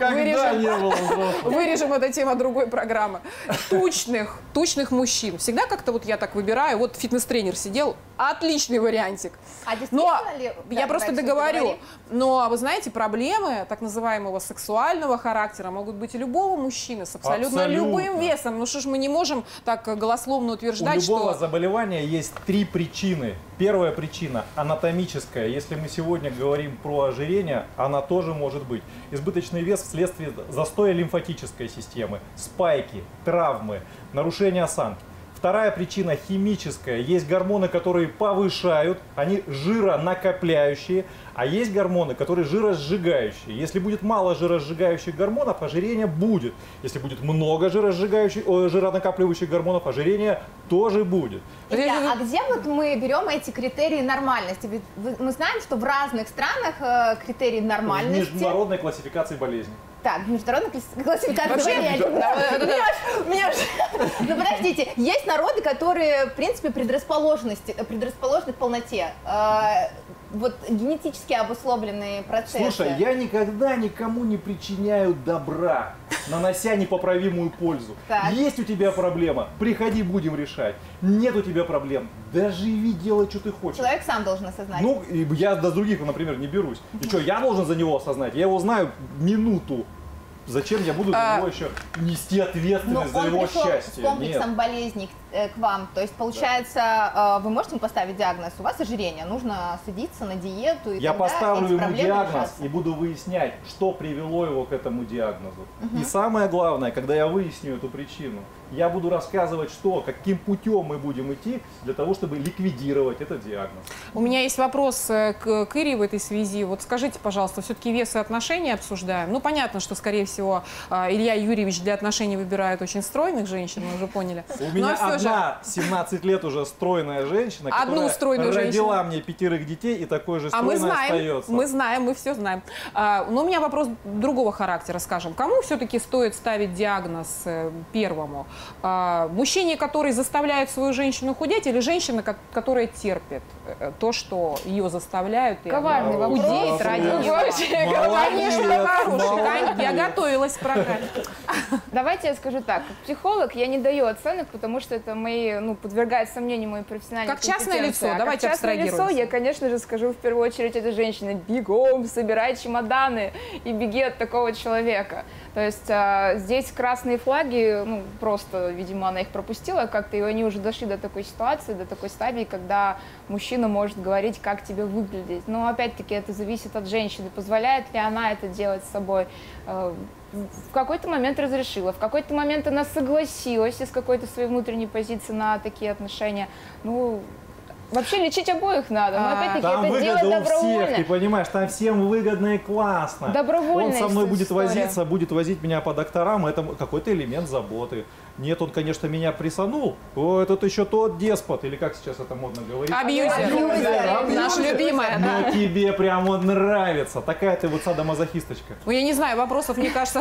Никогда не было взрослым. Вырежем эту тему другой программы. Тучных, тучных мужчин. Всегда как-то вот я так выбираю. Вот фитнес-тренер сидел. Отличный вариантик. А действительно ли? Я Да, просто дальше договорю. договори. Но, вы знаете, проблемы так называемого сексуального характера могут быть у любого мужчины с абсолютно, Абсолютно. любым весом. Ну что ж мы не можем так голословно У утверждать, любого что... заболевания есть три причины. Первая причина анатомическая. Если мы сегодня говорим про ожирение, она тоже может быть. Избыточный вес вследствие застоя лимфатической системы, спайки, травмы, нарушения осанки. Вторая причина химическая. Есть гормоны, которые повышают, они жиронакопляющие, а есть гормоны, которые жиросжигающие. Если будет мало жиросжигающих гормонов, ожирение будет. Если будет много жиросжигающих, о, жиронакапливающих гормонов, ожирение тоже будет. Илья, а где вот мы берем эти критерии нормальности? Ведь вы- мы знаем, что в разных странах э, критерии В нормальности... международной классификации болезней. Так, в международной класс- классификации Вообще, болезней. да, да, да, да. Меня ж- меня ж- Ну подождите, есть народы, которые, в принципе, предрасположенности, предрасположены к полноте. Э, Вот генетически обусловленные процессы. Слушай, я никогда никому не причиняю добра, нанося непоправимую пользу. Так. Есть у тебя проблема, приходи, будем решать. Нет у тебя проблем, да живи, делай, что ты хочешь. Человек сам должен осознать. Ну, и я до других, например, не берусь. И что, я должен за него осознать? Я его знаю минуту. Зачем я буду за А, него еще нести Но ответственность за он его пришел счастье? с комплексом Нет. болезней э, к вам. То есть, получается, э, вы можете ему поставить диагноз, у вас ожирение, нужно садиться на диету, и Я тогда поставлю эти ему проблемы диагноз решатся. и буду выяснять, что привело его к этому диагнозу. Мгм. И самое главное, когда я выясню эту причину, я буду рассказывать, что, каким путем мы будем идти для того, чтобы ликвидировать этот диагноз. У меня есть вопрос э, к, к Ире в этой связи. Вот скажите, пожалуйста, все-таки вес и отношения обсуждаем? Ну, понятно, что, скорее всего, э, Илья Юрьевич для отношений выбирает очень стройных женщин, мы уже поняли. У меня Но всё же- одна семнадцать лет уже стройная женщина, Одну которая стройную родила женщину. мне пятерых детей и такой же А мы стройной знаем, остается. мы знаем, мы все знаем. А, но у меня вопрос другого характера, скажем. Кому все-таки стоит ставить диагноз э, первому? А, мужчине, который заставляет свою женщину худеть, или женщина, ко- которая терпит э, то, что ее заставляют, и Коварный она вопрос. худеет ради Молодец. нее? Молодец. Конечно, хороший. Молодец. Я готовилась к программе. Давайте я скажу так. Как психолог я не даю оценок, потому что это мои, ну, подвергает сомнению мои профессиональные Как частное компетенции. лицо, А давайте как частное лицо абстрагируемся. я, конечно же, скажу в первую очередь этой женщине: бегом, собирай чемоданы и беги от такого человека. То есть а, здесь красные флаги, ну, просто, видимо, она их пропустила как-то, и они уже дошли до такой ситуации, до такой стадии, когда мужчина может говорить, как тебе выглядеть. Но, опять-таки, это зависит от женщины, позволяет ли она это делать с собой. Э, В какой-то момент разрешила, в какой-то момент она согласилась из какой-то своей внутренней позиции на такие отношения. Ну, вообще лечить обоих надо, но, опять-таки, Там это дело выгода у добровольно. всех, ты понимаешь, там всем выгодно и классно. Добровольная Он со мной будет история. возиться, будет возить меня по докторам, это какой-то элемент заботы. Нет, он, конечно, меня присанул. О, этот еще тот деспот, или как сейчас это модно говорить? Абьюзер. Абьюзер. Наш любимая, да. Но тебе прям вот нравится. Такая ты вот садомазохисточка. Ну, я не знаю, вопросов, мне кажется...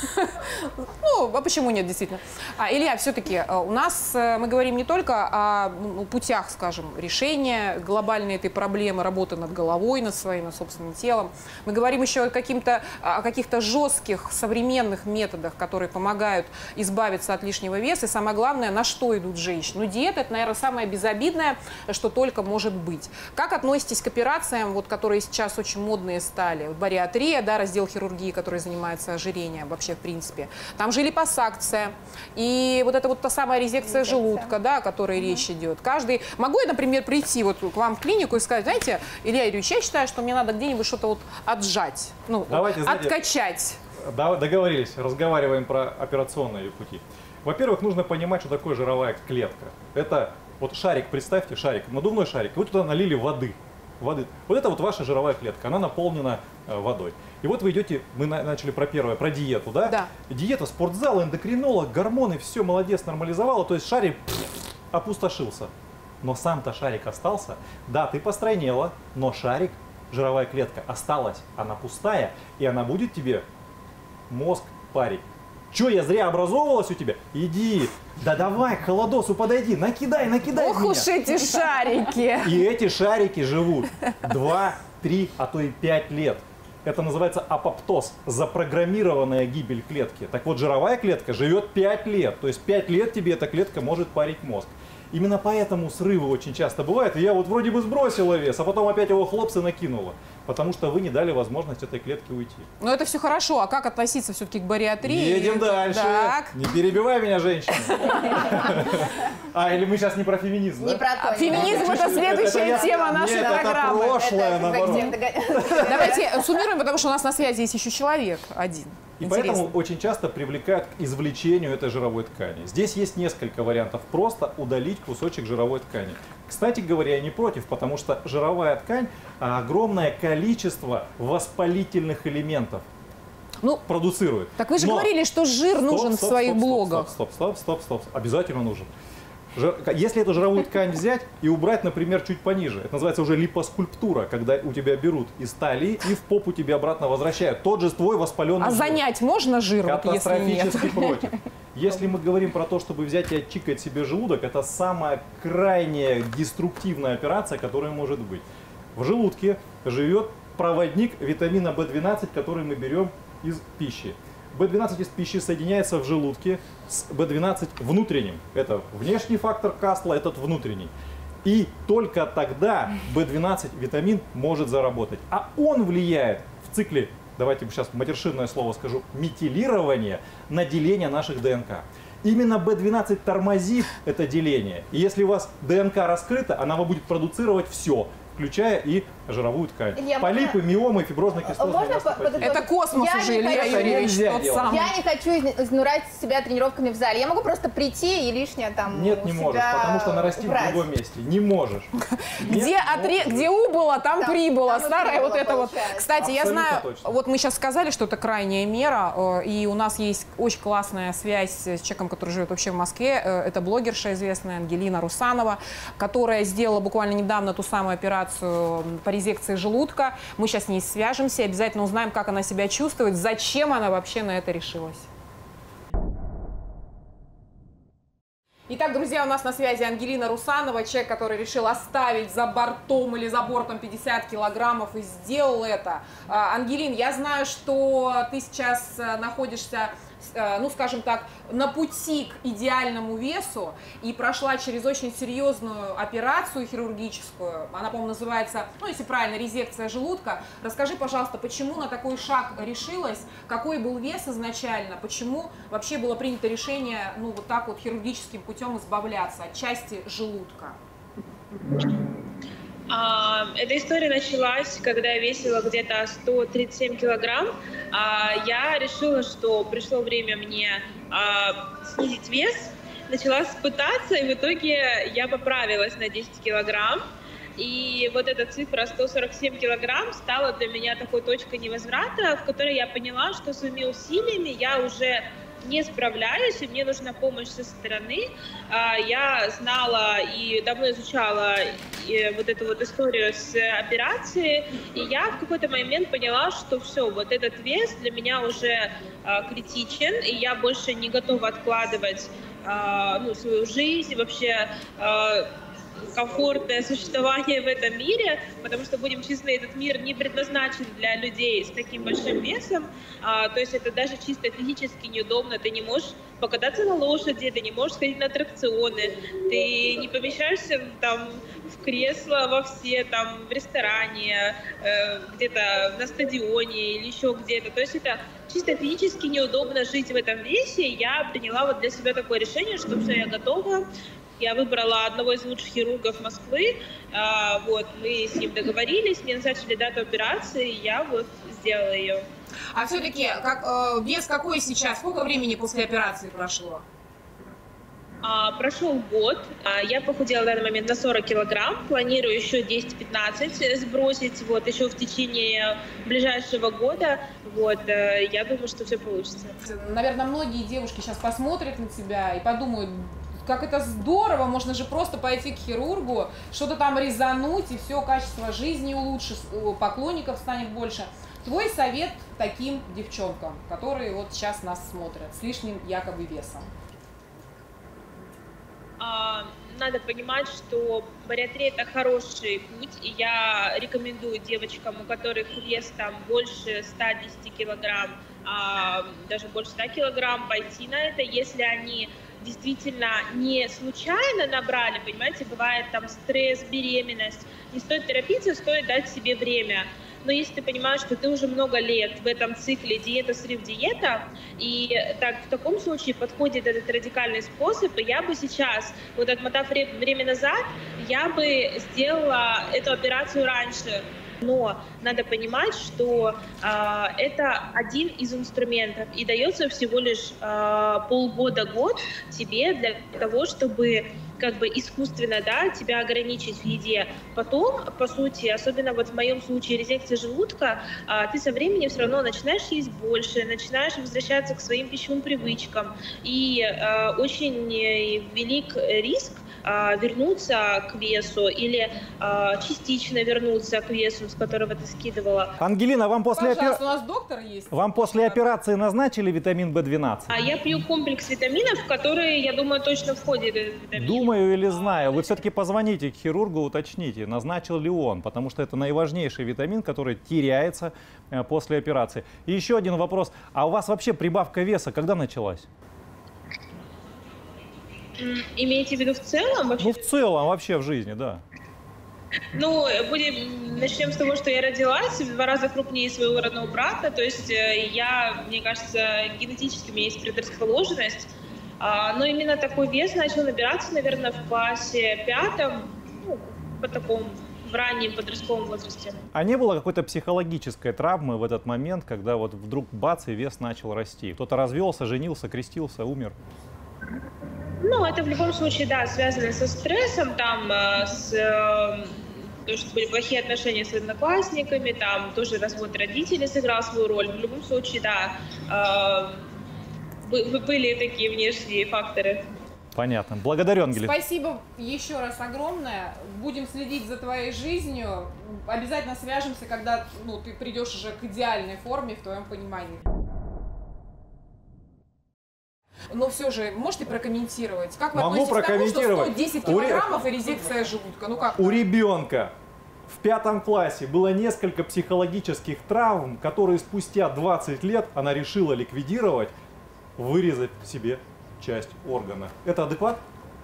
Ну, а почему нет, действительно? А, Илья, все-таки у нас, э, мы говорим не только о ну, путях, скажем, решения глобальной этой проблемы, работы над головой, над своим, над собственным телом. Мы говорим еще о, каким-то, о каких-то жестких современных методах, которые помогают избавиться от лишнего веса. И самое главное, на что идут женщины. Ну, диета – это, наверное, самое безобидное, что только может быть. Как относитесь к операциям, вот, которые сейчас очень модные стали? Бариатрия, да, раздел хирургии, который занимается ожирением вообще, в принципе. Там же липосакция. И вот это вот та самая резекция желудка, да, о которой речь идет. Каждый... Могу я, например, прийти вот к вам в клинику и сказать: знаете, Илья Юрьевич, я считаю, что мне надо где-нибудь что-то вот отжать, ну, Давайте, знаете, откачать. Да, договорились, разговариваем про операционные пути. Во-первых, нужно понимать, что такое жировая клетка. Это вот шарик, представьте, шарик, надувной шарик, вы туда налили воды. воды. Вот это вот ваша жировая клетка, она наполнена э, водой. И вот вы идете, мы на, начали про первое, про диету, да? Да. Диета, спортзал, эндокринолог, гормоны, все, молодец, нормализовала, то есть шарик пфф, опустошился. Но сам-то шарик остался. Да, ты постройнела, но шарик, жировая клетка осталась, она пустая, и она будет тебе мозг парить. Че, я зря образовывалась у тебя? Иди, да давай к холодосу подойди, накидай, накидай Ох в меня. уж эти шарики. И эти шарики живут два, три, а то и пять лет. Это называется апоптоз, запрограммированная гибель клетки. Так вот, жировая клетка живет пять лет. То есть пять лет тебе эта клетка может парить мозг. Именно поэтому срывы очень часто бывают. И я вот вроде бы сбросила вес, а потом опять его хлопцы накинула. Потому что вы не дали возможность этой клетке уйти. Ну это все хорошо, а как относиться все-таки к бариатрии? Едем дальше. Так. Не перебивай меня, женщина. А, или мы сейчас не про феминизм, Не да? про то. Феминизм это следующая тема нашей программы. Это прошлое, наоборот. Давайте суммируем, потому что у нас на связи есть еще человек один. И Интересно. поэтому очень часто привлекают к извлечению этой жировой ткани. Здесь есть несколько вариантов. Просто удалить кусочек жировой ткани. Кстати говоря, я не против, потому что жировая ткань огромное количество воспалительных элементов ну, продуцирует. Так вы же Но... говорили, что жир стоп, нужен стоп, в своих стоп, блогах. Стоп, стоп, стоп, стоп, стоп. Обязательно нужен. Жир... Если эту жировую ткань взять и убрать, например, чуть пониже, это называется уже липоскульптура, когда у тебя берут из талии и в попу тебе обратно возвращают. Тот же твой воспаленный А жир. занять можно жир, вот, если нет? Катастрофически против. Если мы говорим про то, чтобы взять и отчикать себе желудок, это самая крайняя деструктивная операция, которая может быть. В желудке живет проводник витамина бэ двенадцать, который мы берем из пищи. бэ двенадцать из пищи соединяется в желудке с бэ двенадцать внутренним. Это внешний фактор Кастла, этот внутренний. И только тогда бэ двенадцать витамин может заработать. А он влияет в цикле, давайте сейчас матершинное слово скажу, метилирование на деление наших ДНК. Именно бэ двенадцать тормозит это деление. И если у вас ДНК раскрыта, она будет продуцировать все, включая и жировую ткань. Илья, полипы, можно... миомы, фиброзно-кистозные мастопатии. Это космос я уже, Илья Юрьевич, тот самый. Я не хочу изнурять себя тренировками в зале. Я могу просто прийти и лишнее там Нет, не можешь, потому что нарастить убрать. в другом месте. Не можешь. Где, отре... Где убыло, там, там прибыло. там Старая прибыло, вот это вот. Кстати, Абсолютно я знаю, точно. вот мы сейчас сказали, что это крайняя мера, и у нас есть очень классная связь с человеком, который живет вообще в Москве. Это блогерша известная Ангелина Русанова, которая сделала буквально недавно ту самую операцию по резекции желудка. Мы сейчас с ней свяжемся, обязательно узнаем, как она себя чувствует, зачем она вообще на это решилась. Итак, друзья, у нас на связи Ангелина Русанова, человек, который решил оставить за бортом или за бортом пятьдесят килограммов и сделал это. Ангелин, я знаю, что ты сейчас находишься, ну, скажем так, на пути к идеальному весу и прошла через очень серьезную операцию хирургическую. Она, по-моему, называется, ну, если правильно, резекция желудка. Расскажи, пожалуйста, почему на такой шаг решилась, какой был вес изначально, почему вообще было принято решение, ну, вот так вот хирургическим путем избавляться от части желудка? Эта история началась, когда я весила где-то сто тридцать семь килограмм. Я решила, что пришло время мне снизить вес, начала пытаться, и в итоге я поправилась на десять килограмм. И вот эта цифра сто сорок семь килограмм стала для меня такой точкой невозврата, в которой я поняла, что своими усилиями я уже не справляюсь, и мне нужна помощь со стороны. Я знала и давно изучала вот эту вот историю с операцией, и я в какой-то момент поняла, что все, вот этот вес для меня уже критичен, и я больше не готова откладывать ну, свою жизнь, вообще комфортное существование в этом мире, потому что, будем честны, этот мир не предназначен для людей с таким большим весом, а, то есть это даже чисто физически неудобно, ты не можешь покататься на лошади, ты не можешь ходить на аттракционы, ты не помещаешься там в кресло во все, там, в ресторане, э, где-то на стадионе или еще где-то, то есть это чисто физически неудобно жить в этом весе, и я приняла вот для себя такое решение, что все, я готова. Я выбрала одного из лучших хирургов Москвы, а, вот, мы с ним договорились, мне назначили дату операции, и я вот сделала ее. А все-таки, как, э, вес какой сейчас, сколько времени после операции прошло? А, прошел год, а, я похудела в данный момент на сорок килограмм, планирую еще десять-пятнадцать сбросить, вот, еще в течение ближайшего года, вот, э, я думаю, что все получится. Наверное, многие девушки сейчас посмотрят на тебя и подумают, как это здорово, можно же просто пойти к хирургу, что-то там резануть, и все, качество жизни улучшится, поклонников станет больше. Твой совет таким девчонкам, которые вот сейчас нас смотрят, с лишним якобы весом? а, надо понимать, что бариатрия – это хороший путь, и я рекомендую девочкам, у которых вес там больше ста десяти килограмм, а, даже больше ста килограмм, пойти на это, если они действительно не случайно набрали, понимаете, бывает там стресс, беременность, не стоит торопиться, стоит дать себе время. Но если ты понимаешь, что ты уже много лет в этом цикле диета, срыв, диета, и так, в таком случае подходит этот радикальный способ, и я бы сейчас, вот отмотав время назад, я бы сделала эту операцию раньше. Но надо понимать, что э, это один из инструментов, и дается всего лишь э, полгода-год тебе для того, чтобы как бы искусственно, да, тебя ограничить в еде. Потом, по сути, особенно вот в моем случае резекция желудка, э, ты со временем все равно начинаешь есть больше, начинаешь возвращаться к своим пищевым привычкам, и э, очень велик риск вернуться к весу или э, частично вернуться к весу, с которого ты скидывала. Ангелина, вам после, опер... у нас доктор есть. вам после операции назначили витамин бэ двенадцать? А я пью комплекс витаминов, в которые, я думаю, точно входит этот витамин. Думаю или знаю. Вы все-таки позвоните к хирургу, уточните, назначил ли он, потому что это наиважнейший витамин, который теряется после операции. И еще один вопрос. А у вас вообще прибавка веса когда началась? Имеете в виду в целом? Вообще? Ну, в целом, вообще в жизни, да. Ну, будем, начнем с того, что я родилась в два раза крупнее своего родного брата, то есть я, мне кажется, генетически у меня есть предрасположенность, но именно такой вес начал набираться, наверное, в классе пятом, ну, по такому, в раннем подростковом возрасте. А не было какой-то психологической травмы в этот момент, когда вот вдруг бац, и вес начал расти? Кто-то развелся, женился, крестился, умер? Ну, это в любом случае, да, связано со стрессом, там, с, э, то, что были плохие отношения с одноклассниками, там, тоже развод родителей сыграл свою роль. В любом случае, да, э, были такие внешние факторы. Понятно. Благодарю, Ангелина. Спасибо еще раз огромное. Будем следить за твоей жизнью. Обязательно свяжемся, когда ну, ты придешь уже к идеальной форме в твоем понимании. Но все же, можете прокомментировать? Как вы Могу относитесь к тому, что сто прокомментировать. десять килограммов и резекция желудка? Ну как? У ребенка в пятом классе было несколько психологических травм, которые спустя двадцать лет она решила ликвидировать, вырезав себе часть органа. Это адекват?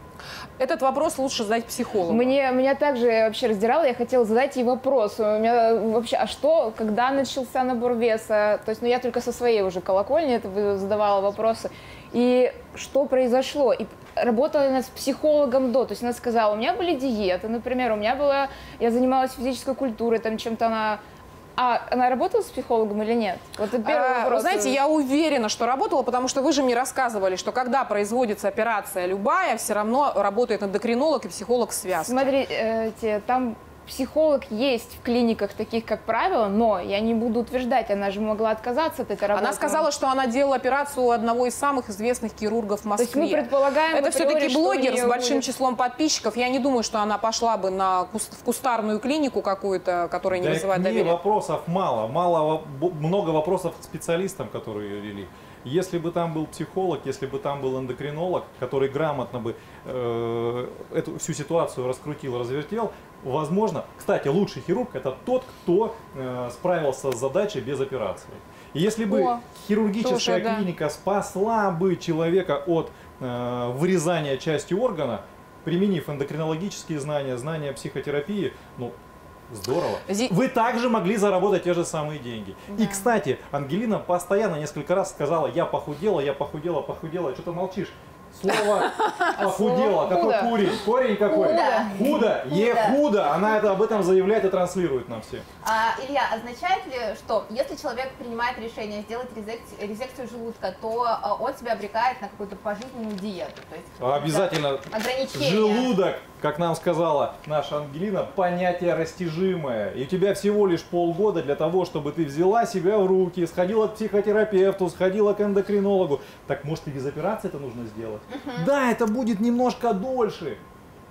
Этот вопрос лучше задать психологу. Мне, меня также вообще раздирало, я хотела задать ей вопрос. У меня вообще, а что, когда начался набор веса? То есть, ну я только со своей уже колокольни это задавала вопросы. И что произошло? И работала она с психологом до, то есть она сказала, у меня были диеты, например, у меня была, я занималась физической культурой, там чем-то она... А она работала с психологом или нет? Вот это первый а, вопрос. Вы знаете, я уверена, что работала, потому что вы же мне рассказывали, что когда производится операция любая, все равно работает эндокринолог и психолог в связке. Смотрите, там психолог есть в клиниках таких, как правило, но я не буду утверждать, она же могла отказаться от этой работы. Она сказала, что она делала операцию у одного из самых известных хирургов в Москве. То есть мы предполагаем, это все-таки блогер с большим будет... числом подписчиков. Я не думаю, что она пошла бы на куст... в кустарную клинику какую-то, которая не да вызывает доверия. Вопросов мало, мало, много вопросов к специалистам, которые ее вели. Если бы там был психолог, если бы там был эндокринолог, который грамотно бы э, эту всю ситуацию раскрутил, развертел, возможно, кстати, лучший хирург это тот, кто э, справился с задачей без операции. И если бы О, хирургическая тоже, клиника да. спасла бы человека от э, вырезания части органа, применив эндокринологические знания, знания психотерапии, ну, здорово. Зи... Вы также могли заработать те же самые деньги. Да. И, кстати, Ангелина постоянно несколько раз сказала, я похудела, я похудела, похудела. Что ты молчишь? Слово похудела. Какой корень? Корень какой? Худо. Ей худо. Она это об этом заявляет и транслирует нам всем. А, Илья, означает ли, что если человек принимает решение сделать резекцию, резекцию желудка, то а, он себя обрекает на какую-то пожизненную диету? То есть, обязательно. Ограничения. Желудок, как нам сказала наша Ангелина, понятие растяжимое. И у тебя всего лишь полгода для того, чтобы ты взяла себя в руки, сходила к психотерапевту, сходила к эндокринологу. Так может и без операции это нужно сделать? Uh-huh. Да, это будет немножко дольше.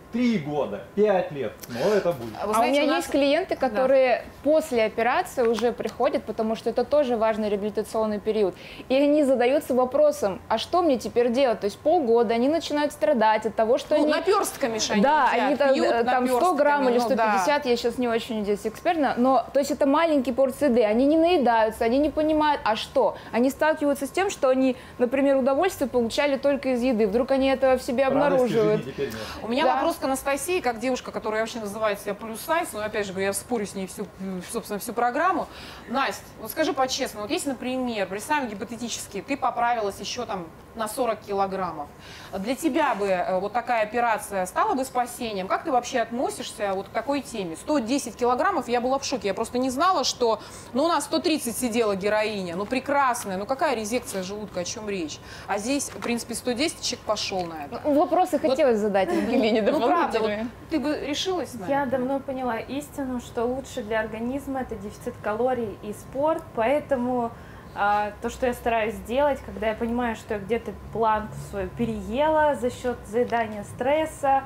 три года, пять лет, но это будет. А, а у меня у нас... есть клиенты, которые да. после операции уже приходят, потому что это тоже важный реабилитационный период. И они задаются вопросом, а что мне теперь делать? То есть полгода они начинают страдать от того, что ну, они... наперстками же они Да, едят, они пьют там сто грамм или сто пятьдесят, ну, да. Я сейчас не очень здесь экспертна, но то есть это маленькие порции еды, они не наедаются, они не понимают, а что? Они сталкиваются с тем, что они, например, удовольствие получали только из еды, вдруг они это в себе обнаруживают. У меня да. вопрос к Анастасии, как девушка, которая вообще называет себя плюс-сайз, но опять же, я спорю с ней всю, собственно, всю программу. Настя, вот скажи по-честному, вот если, например, представим гипотетически, ты поправилась еще там на сорок килограммов, для тебя бы вот такая операция стала бы спасением? Как ты вообще относишься вот к такой теме? сто десять килограммов, я была в шоке, я просто не знала, что, ну, у нас сто тридцать сидела героиня, ну, прекрасная, ну, какая резекция желудка, о чем речь? А здесь, в принципе, сто десять человек пошел на это. Вопросы вот, хотелось задать Ангелине, ну, правда, вот, ты бы решилась на это? Я давно поняла истину, что лучше для организма это дефицит калорий и спорт, поэтому а, то, что я стараюсь сделать, когда я понимаю, что я где-то планку свою переела за счет заедания стресса,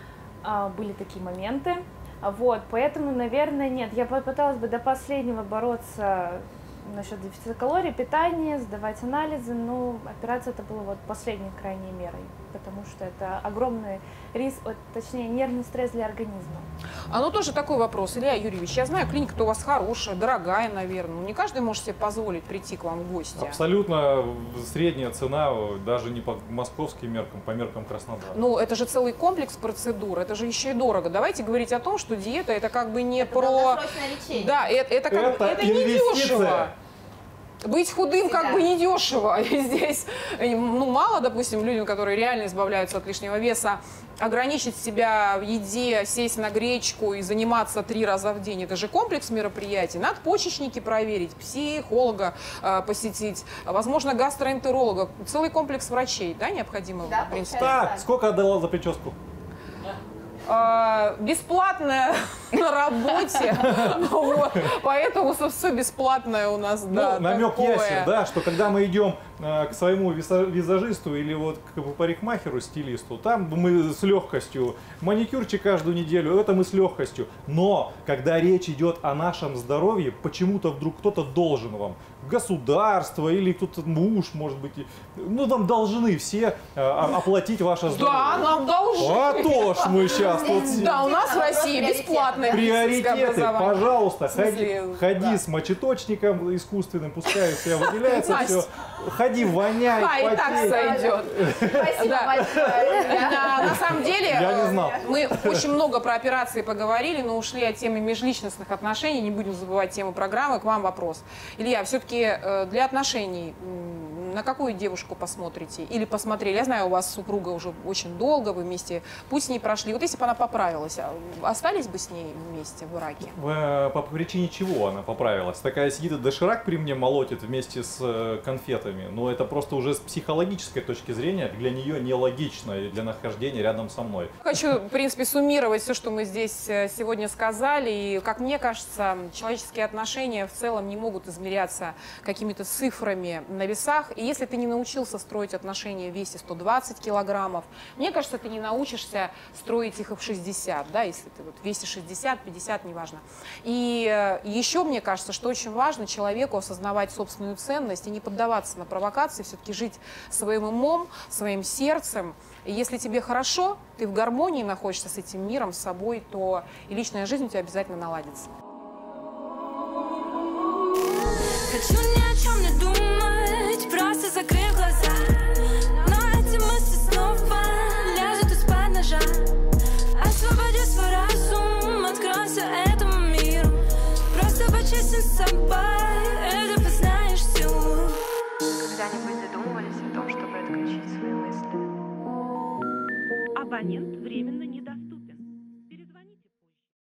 а, были такие моменты, вот, поэтому, наверное, нет, я попыталась бы до последнего бороться насчет дефицита калорий, питания, сдавать анализы, но операция это была вот последней крайней мерой, потому что это огромный риск, точнее нервный стресс для организма. А ну тоже такой вопрос, Илья Юрьевич, я знаю, клиника-то у вас хорошая, дорогая, наверное, но не каждый может себе позволить прийти к вам в гости. Абсолютно средняя цена, даже не по московским меркам, по меркам Краснодара. Ну это же целый комплекс процедур, это же еще и дорого. Давайте говорить о том, что диета это как бы не это про... лечение. Да, это, это, как... это, это не дешево. Быть худым как бы недешево. И здесь, ну, мало, допустим, людям, которые реально избавляются от лишнего веса, ограничить себя в еде, сесть на гречку и заниматься три раза в день. Это же комплекс мероприятий. Надпочечники проверить, психолога э, посетить, возможно, гастроэнтеролога. Целый комплекс врачей, да, необходимо? Да, в принципе. Так, сколько отдала за прическу? Бесплатная на работе, вот. Поэтому все бесплатное у нас, да. Ну, намек такое. ясен, да, что когда мы идем э, к своему визажисту или вот к парикмахеру, стилисту, там мы с легкостью, маникюрчик каждую неделю, это мы с легкостью. Но когда речь идет о нашем здоровье, почему-то вдруг кто-то должен вам, государство или кто-то муж, может быть, ну нам должны все э, оплатить ваше здоровье. Да, нам должны. А то ж мы сейчас тут... Да, у нас в России бесплатное приоритеты, пожалуйста, ходи, ходи да. с мочеточником искусственным, пускай у тебя выделяется все. Ходи, воняй, а, потей. И так сойдет. Спасибо да. большое. Да, на самом деле, я не знал. Мы очень много про операции поговорили, но ушли от темы межличностных отношений, не будем забывать тему программы. К вам вопрос. Илья, все-таки для отношений на какую девушку посмотрите? Или посмотрели? Я знаю, у вас супруга уже очень долго, вы вместе путь с ней прошли. Вот если бы она поправилась, остались бы с ней вместе в браке? По причине чего она поправилась? Такая сидит и доширак при мне молотит вместе с конфетами. Но это просто уже с психологической точки зрения для нее нелогично и для нахождения рядом со мной. Хочу, в принципе, суммировать все, что мы здесь сегодня сказали. И, как мне кажется, человеческие отношения в целом не могут измеряться какими-то цифрами на весах. И если ты не научился строить отношения в весе сто двадцать килограммов, мне кажется, ты не научишься строить их и в шестьдесят, да, если ты вот в весе шестьдесят, пятьдесят, неважно. И еще мне кажется, что очень важно человеку осознавать собственную ценность и не поддаваться на провокации, все-таки жить своим умом, своим сердцем. И если тебе хорошо, ты в гармонии находишься с этим миром, с собой, то и личная жизнь у тебя обязательно наладится. Хочу ни о чем не думать, просто закрыв глаза. Но эти мысли снова лезут из-под ножа. Освободи свой разум, откройся этому миру. Просто почисти с собой, это познаешь всю. Когда-нибудь задумывались о том, чтобы отключить свои мысли? Абонент